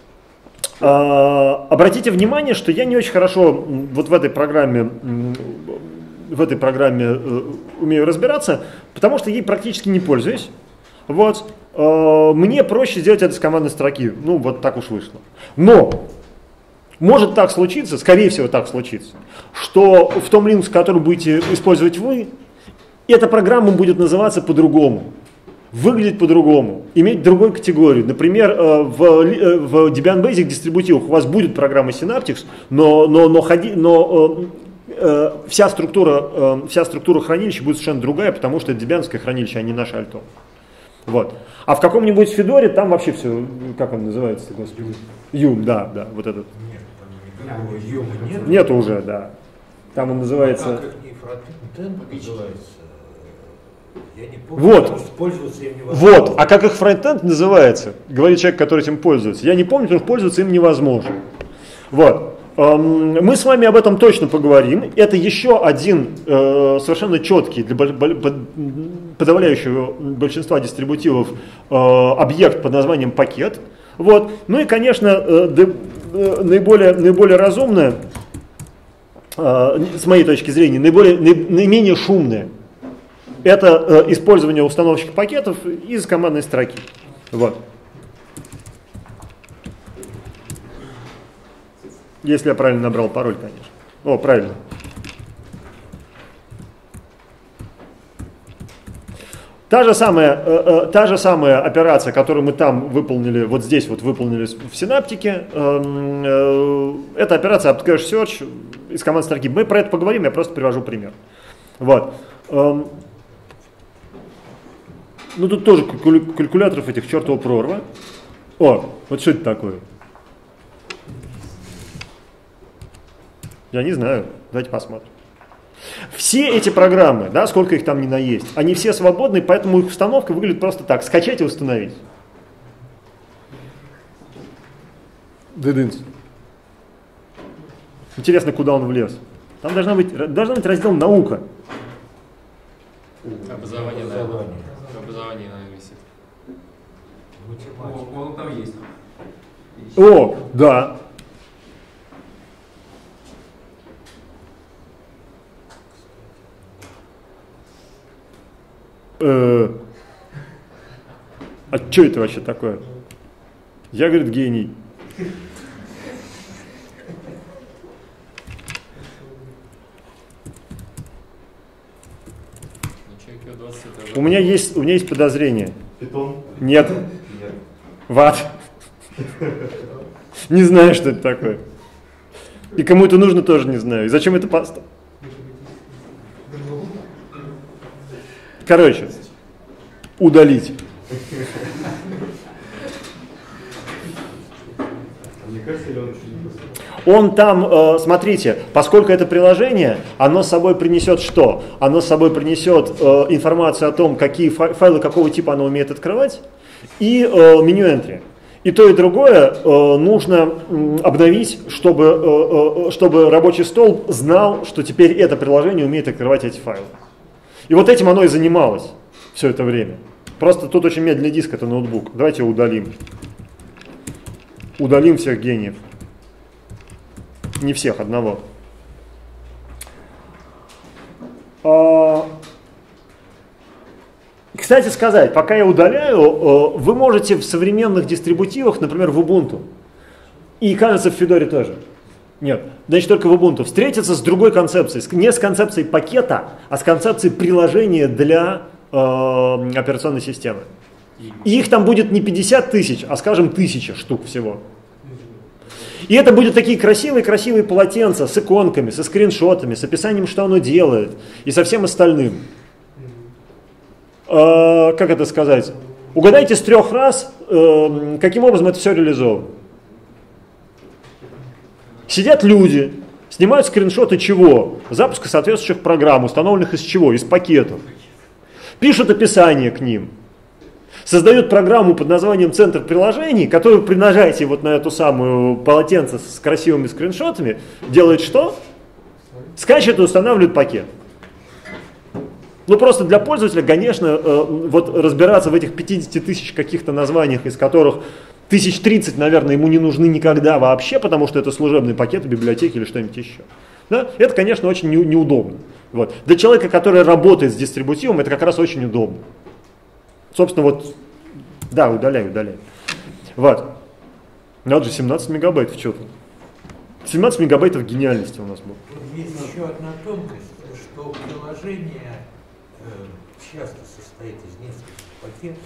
А, обратите внимание, что я не очень хорошо вот в этой программе, в этой программе э, умею разбираться, потому что ей практически не пользуюсь. Вот. А, мне проще сделать это с командной строки. Ну, вот так уж вышло. Но может так случиться, скорее всего так случится, что в том Linux, который будете использовать вы, эта программа будет называться по-другому. Выглядит по-другому, иметь другую категорию. Например, в, в Debian Basic дистрибутивах у вас будет программа Synaptics, но, но, но, ходи, но э, вся, структура, э, вся структура хранилища будет совершенно другая, потому что это Debianское хранилище, а не наше Альто. Вот. А в каком-нибудь Федоре там вообще все, как он называется, господи? Юм, да, да, вот этот. Нет, там Юма нет. Нету уже, да. Там он называется... А как не фронтенд называется? Я не помню, Вот. потому что пользоваться им невозможно. Вот, а как их фронтенд называется, говорит человек, который этим пользуется. Я не помню, потому что пользоваться им невозможно. Вот. Мы с вами об этом точно поговорим. Это еще один э, совершенно четкий для подавляющего большинства дистрибутивов э, объект под названием пакет. Вот. Ну и, конечно, э, э, наиболее, наиболее разумное, э, с моей точки зрения, наиболее, наименее шумное, это э, использование установщика пакетов из командной строки. Вот. Если я правильно набрал пароль, конечно. О, правильно. Та же самая, э, э, та же самая операция, которую мы там выполнили, вот здесь вот выполнили в синаптике, э, э, это операция apt-cache search из командной строки. Мы про это поговорим, я просто привожу пример. Вот. Э, ну тут тоже калькуляторов этих чертова прорва. О, вот что это такое? Я не знаю, давайте посмотрим. Все эти программы, да, сколько их там ни на есть, они все свободны, поэтому их установка выглядит просто так. Скачать и установить. Дыдынц. Интересно, куда он влез. Там должна быть, должна быть раздел «Наука». Образование, наверное. Образование, наверное, висит. О, он там есть. О, да. Э, а что это вообще такое? Я, говорит, гений. У меня есть, у меня есть подозрение. Питон? Нет. Нет. Ват. Не знаю, что это такое. И кому это нужно, тоже не знаю. И зачем это паста? Короче, удалить. Мне кажется, или он еще не писал? Он там, э, смотрите, поскольку это приложение, оно с собой принесет что? Оно с собой принесет э, информацию о том, какие файлы какого типа оно умеет открывать, и э, меню entry. И то, и другое э, нужно э, обновить, чтобы, э, э, чтобы рабочий стол знал, что теперь это приложение умеет открывать эти файлы. И вот этим оно и занималось все это время. Просто тут очень медленный диск, это ноутбук. Давайте его удалим. Удалим всех гениев. Не всех, одного. А... Кстати сказать, пока я удаляю, вы можете в современных дистрибутивах, например, в Ubuntu, и, кажется, в Fedora тоже. Нет, значит, только в Ubuntu. Встретиться с другой концепцией, не с концепцией пакета, а с концепцией приложения для э, операционной системы. И их там будет не пятьдесят тысяч, а, скажем, тысяча штук всего. И это будут такие красивые-красивые полотенца с иконками, со скриншотами, с описанием, что оно делает, и со всем остальным. Э, как это сказать? Угадайте с трех раз, э, каким образом это все реализовано. Сидят люди, снимают скриншоты чего? Запуска соответствующих программ, установленных из чего? Из пакетов. Пишут описание к ним. Создают программу под названием «Центр приложений», которую вы примножаете вот на эту самую полотенце с красивыми скриншотами. Делает что? Скачивает и устанавливает пакет. Ну просто для пользователя, конечно, вот разбираться в этих пятидесяти тысяч каких-то названиях, из которых тысяч тридцать, наверное, ему не нужны никогда вообще, потому что это служебные пакеты, библиотеки или что-нибудь еще. Да? Это, конечно, очень не, неудобно. Вот. Для человека, который работает с дистрибутивом, это как раз очень удобно. Собственно, вот, да, удаляй, удаляй. Вот. Надо же, семнадцать мегабайтов что-то. семнадцать мегабайтов гениальности у нас было. Есть еще одна тонкость, что приложение э, часто состоит из нескольких пакетов.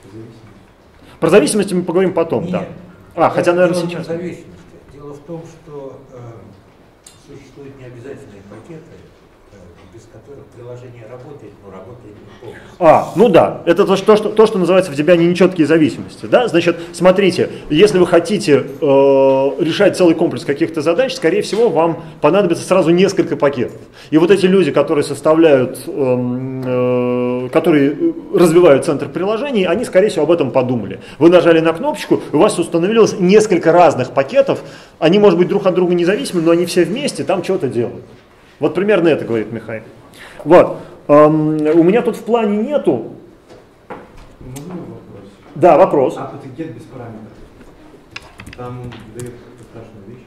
Про зависимости мы поговорим потом, Нет. да. А, хотя, наверное, Дело не сейчас. в зависимости. Дело в том, что э, существуют необязательные пакеты, э, без которых приложение работает, но работает не полностью. А, ну да, это то, что, то, что называется в Debian нечеткие зависимости. Да? Значит, смотрите, если вы хотите э, решать целый комплекс каких-то задач, скорее всего, вам понадобится сразу несколько пакетов. И вот эти люди, которые составляют, э, э, которые развивают центр приложений, они, скорее всего, об этом подумали. Вы нажали на кнопочку, у вас установилось несколько разных пакетов, они, может быть, друг от друга независимы, но они все вместе там что-то делают. Вот примерно это говорит Михаил. Вот. Um, у меня тут в плане нету. Можно вопрос? Да, вопрос. А это get без параметров. Там дает какую-то страшную вещь.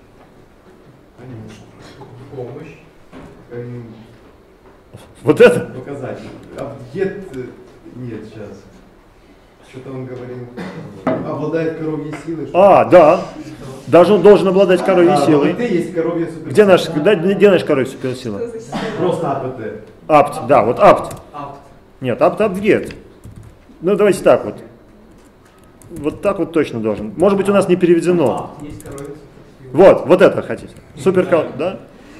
Конечно. Помощь. Какая-нибудь Вот это? показатель. А get нет сейчас. Что-то он говорил. Обладает коровьей силой. А, да. Даже он должен обладать коровьей а, силой. В АПТ есть коровья суперсила. Где наш, да, где наш коровья суперсила? Просто АПТ. Apt, да, вот apt. Apt. Нет, apt, apt get. Ну давайте так вот. Вот так вот точно должен. Может быть, у нас не переведено. Есть коровья суперсила. Вот, вот это хотите. Супер, да?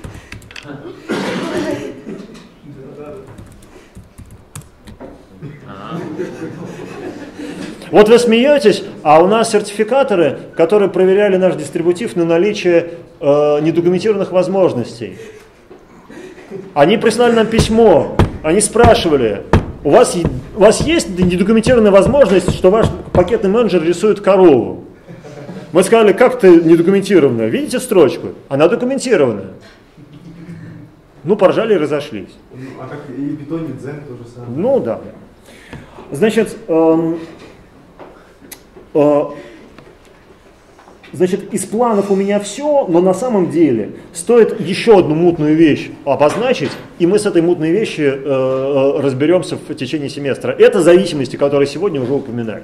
Вот вы смеетесь, а у нас сертификаторы, которые проверяли наш дистрибутив на наличие э, недокументированных возможностей. Они прислали нам письмо, они спрашивали, у вас, у вас есть недокументированная возможность, что ваш пакетный менеджер рисует корову? Мы сказали, как это недокументированная? Видите строчку? Она документированная. Ну, поржали и разошлись. А как и питоне дзен то же самое. Ну, да. Значит, эм, э, значит, из планов у меня все, но на самом деле стоит еще одну мутную вещь обозначить, и мы с этой мутной вещью э, разберемся в течение семестра. Это зависимости, которые сегодня уже упоминали.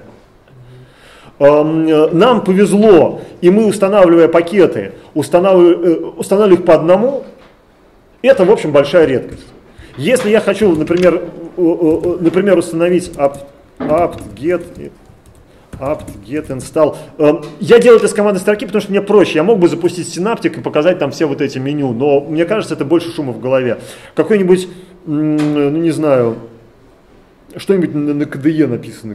Э, нам повезло, и мы, устанавливая пакеты, устанавливаем, э, устанавливаем их по одному. Это, в общем, большая редкость. Если я хочу, например, например установить apt, apt get, apt get install, я делаю это с командной строки, потому что мне проще. Я мог бы запустить синаптик и показать там все вот эти меню, но мне кажется, это больше шума в голове. Какой-нибудь, ну не знаю, что-нибудь на ка дэ е написано.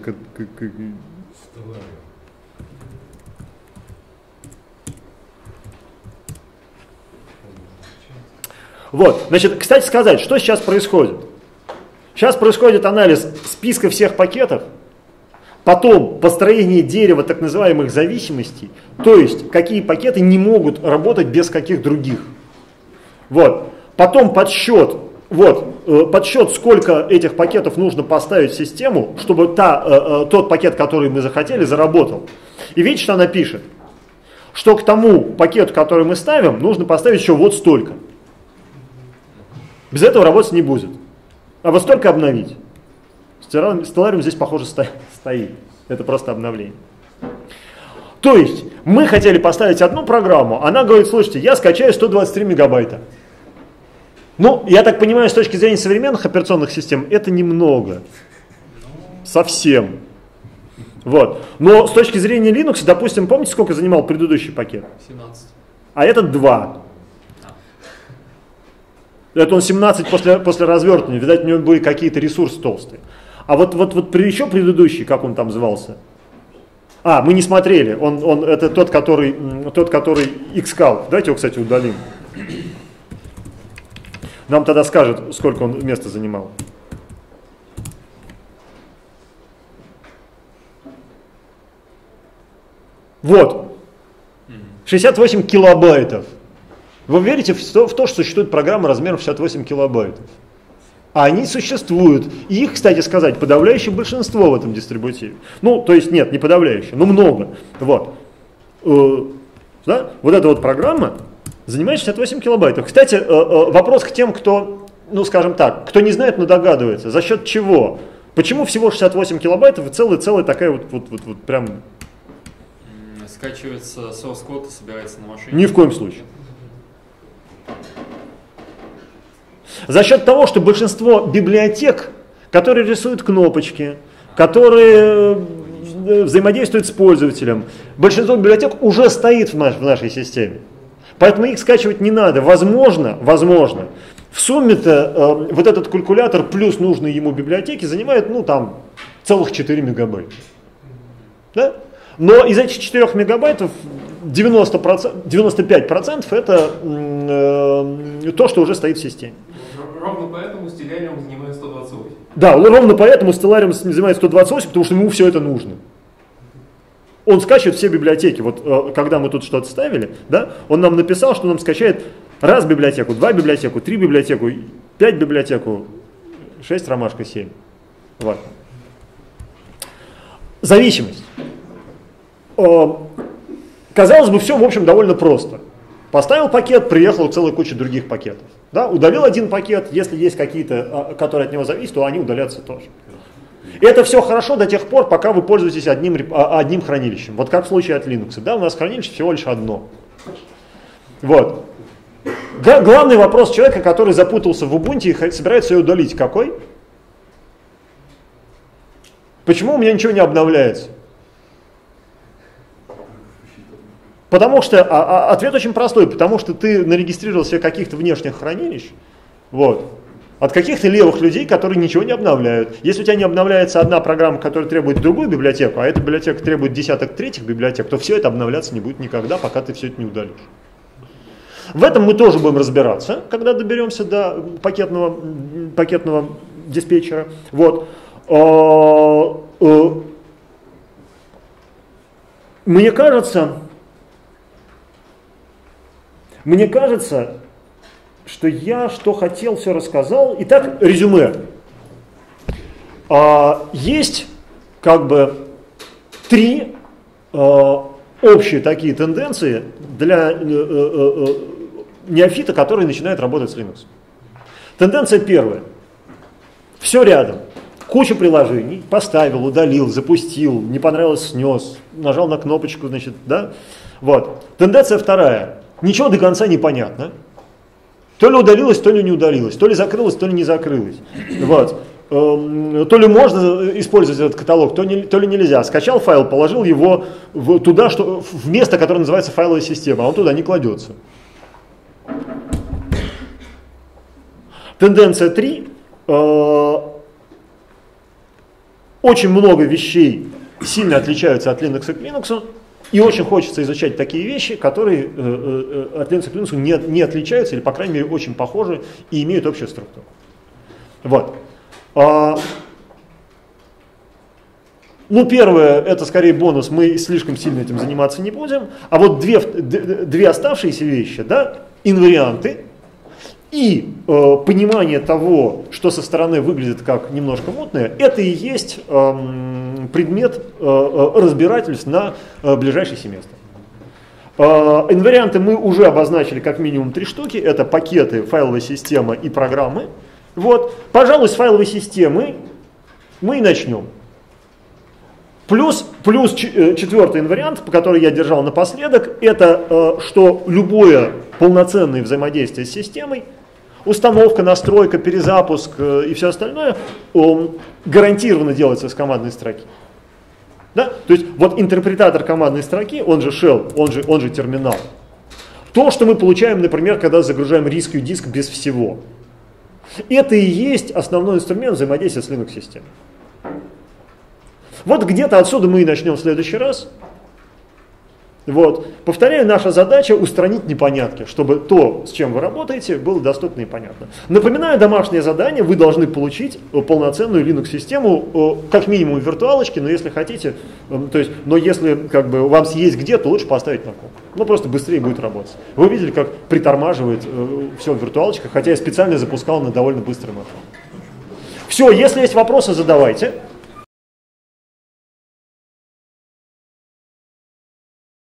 Вот, значит, кстати сказать, что сейчас происходит? Сейчас происходит анализ списка всех пакетов, потом построение дерева так называемых зависимостей, то есть какие пакеты не могут работать без каких других. Вот, потом подсчет, вот, подсчет, сколько этих пакетов нужно поставить в систему, чтобы та, тот пакет, который мы захотели, заработал. И видите, что она пишет? Что к тому пакету, который мы ставим, нужно поставить еще вот столько. Без этого работать не будет. А вот столько обновить. Stellaриум здесь, похоже, стоит. Это просто обновление. То есть, мы хотели поставить одну программу, она говорит, слушайте, я скачаю сто двадцать три мегабайта. Ну, я так понимаю, с точки зрения современных операционных систем, это немного. Совсем. Вот. Но с точки зрения Linux, допустим, помните, сколько занимал предыдущий пакет? семнадцать. А этот два. Это он семнадцать после, после развертывания, видать, у него были какие-то ресурсы толстые. А вот, вот, вот еще предыдущий, как он там звался? А, мы не смотрели. Он, он, это тот, который, тот, который Xcal. Давайте его, кстати, удалим. Нам тогда скажет, сколько он места занимал. Вот. шестьдесят восемь килобайтов. Вы верите в то, в то, что существует программа размером шестьдесят восемь килобайтов? А они существуют. И их, кстати сказать, подавляющее большинство в этом дистрибутиве. Ну, то есть нет, не подавляющее, но много. Вот. Да? Вот эта вот программа занимает шестьдесят восемь килобайтов. Кстати, вопрос к тем, кто, ну скажем так, кто не знает, но догадывается. За счет чего? Почему всего шестьдесят восемь килобайтов и целая-целая такая вот, вот, вот, вот прям... Скачивается source код и собирается на машине? Ни в коем случае. За счет того, что большинство библиотек, которые рисуют кнопочки, которые взаимодействуют с пользователем, большинство библиотек уже стоит в, наш, в нашей системе. Поэтому их скачивать не надо. Возможно, возможно, в сумме-то э, вот этот калькулятор плюс нужные ему библиотеки занимает, ну там, целых четыре мегабайта. Да? Но из этих четырёх мегабайтов девяносто процентов, девяносто пять процентов это э, то, что уже стоит в системе. Ровно поэтому Stellarium занимает сто двадцать восемь. Да, ровно поэтому Stellarium занимает сто двадцать восемь, потому что ему все это нужно. Он скачивает все библиотеки. Вот э, когда мы тут что-то ставили, да, он нам написал, что нам скачает раз библиотеку, два библиотеку, три библиотеку, пять библиотеку, шесть ромашка, семь. Вот. Зависимость. Казалось бы, все, в общем, довольно просто. Поставил пакет, приехала целая куча других пакетов. Да? Удалил один пакет, если есть какие-то, которые от него зависят, то они удалятся тоже. И это все хорошо до тех пор, пока вы пользуетесь одним, одним хранилищем. Вот как в случае от Linux. Да, у нас хранилище всего лишь одно. Вот. Главный вопрос человека, который запутался в Ubuntu и собирается ее удалить, какой? Почему у меня ничего не обновляется? Потому что, а, а, ответ очень простой, потому что ты нарегистрировал себе каких-то внешних хранилищ, вот, от каких-то левых людей, которые ничего не обновляют. Если у тебя не обновляется одна программа, которая требует другую библиотеку, а эта библиотека требует десяток третьих библиотек, то все это обновляться не будет никогда, пока ты все это не удалишь. В этом мы тоже будем разбираться, когда доберемся до пакетного, пакетного диспетчера. Вот. Мне кажется... Мне кажется, что я что хотел, все рассказал. Итак, резюме. А, есть как бы три а, общие такие тенденции для а, а, а, неофита, который начинает работать с Linux. Тенденция первая. Все рядом. Куча приложений. Поставил, удалил, запустил, не понравилось, снес, нажал на кнопочку, значит, да. Вот. Тенденция вторая. Ничего до конца не понятно. То ли удалилось, то ли не удалилось. То ли закрылось, то ли не закрылось. Вот. То ли можно использовать этот каталог, то, не, то ли нельзя. Скачал файл, положил его в, туда, что, в место, которое называется файловая система, а он туда не кладется. Тенденция три. Очень много вещей сильно отличаются от Linux к Linux. И очень хочется изучать такие вещи, которые э, э, от Linux к Linux не, не отличаются, или, по крайней мере, очень похожи и имеют общую структуру. Вот. А, ну, первое, это скорее бонус, мы слишком сильно этим заниматься не будем. А вот две, две оставшиеся вещи, да, инварианты и э, понимание того, что со стороны выглядит как немножко мутное, это и есть э, предмет э, разбирательств на э, ближайший семестр. Э, инварианты мы уже обозначили как минимум три штуки. Это пакеты, файловая система и программы. Вот. Пожалуй, с файловой системы мы и начнем. Плюс, плюс четвертый инвариант, по который я держал напоследок, это э, что любое полноценное взаимодействие с системой, установка, настройка, перезапуск э, и все остальное э, гарантированно делается с командной строки. Да? То есть вот интерпретатор командной строки, он же shell, он же, он же терминал. То, что мы получаем, например, когда загружаем rescue диск без всего. Это и есть основной инструмент взаимодействия с Linux-системой. Вот где-то отсюда мы и начнем в следующий раз. Вот. Повторяю, наша задача устранить непонятки, чтобы то, с чем вы работаете, было доступно и понятно. Напоминаю, домашнее задание, вы должны получить полноценную Linux-систему, как минимум в виртуалочке, но если хотите, то есть, но если как бы, у вас есть где, то лучше поставить на комп. Ну просто быстрее будет работать. Вы видели, как притормаживает э, все в виртуалочках, хотя я специально запускал на довольно быстрый маршрут. Все, если есть вопросы, задавайте.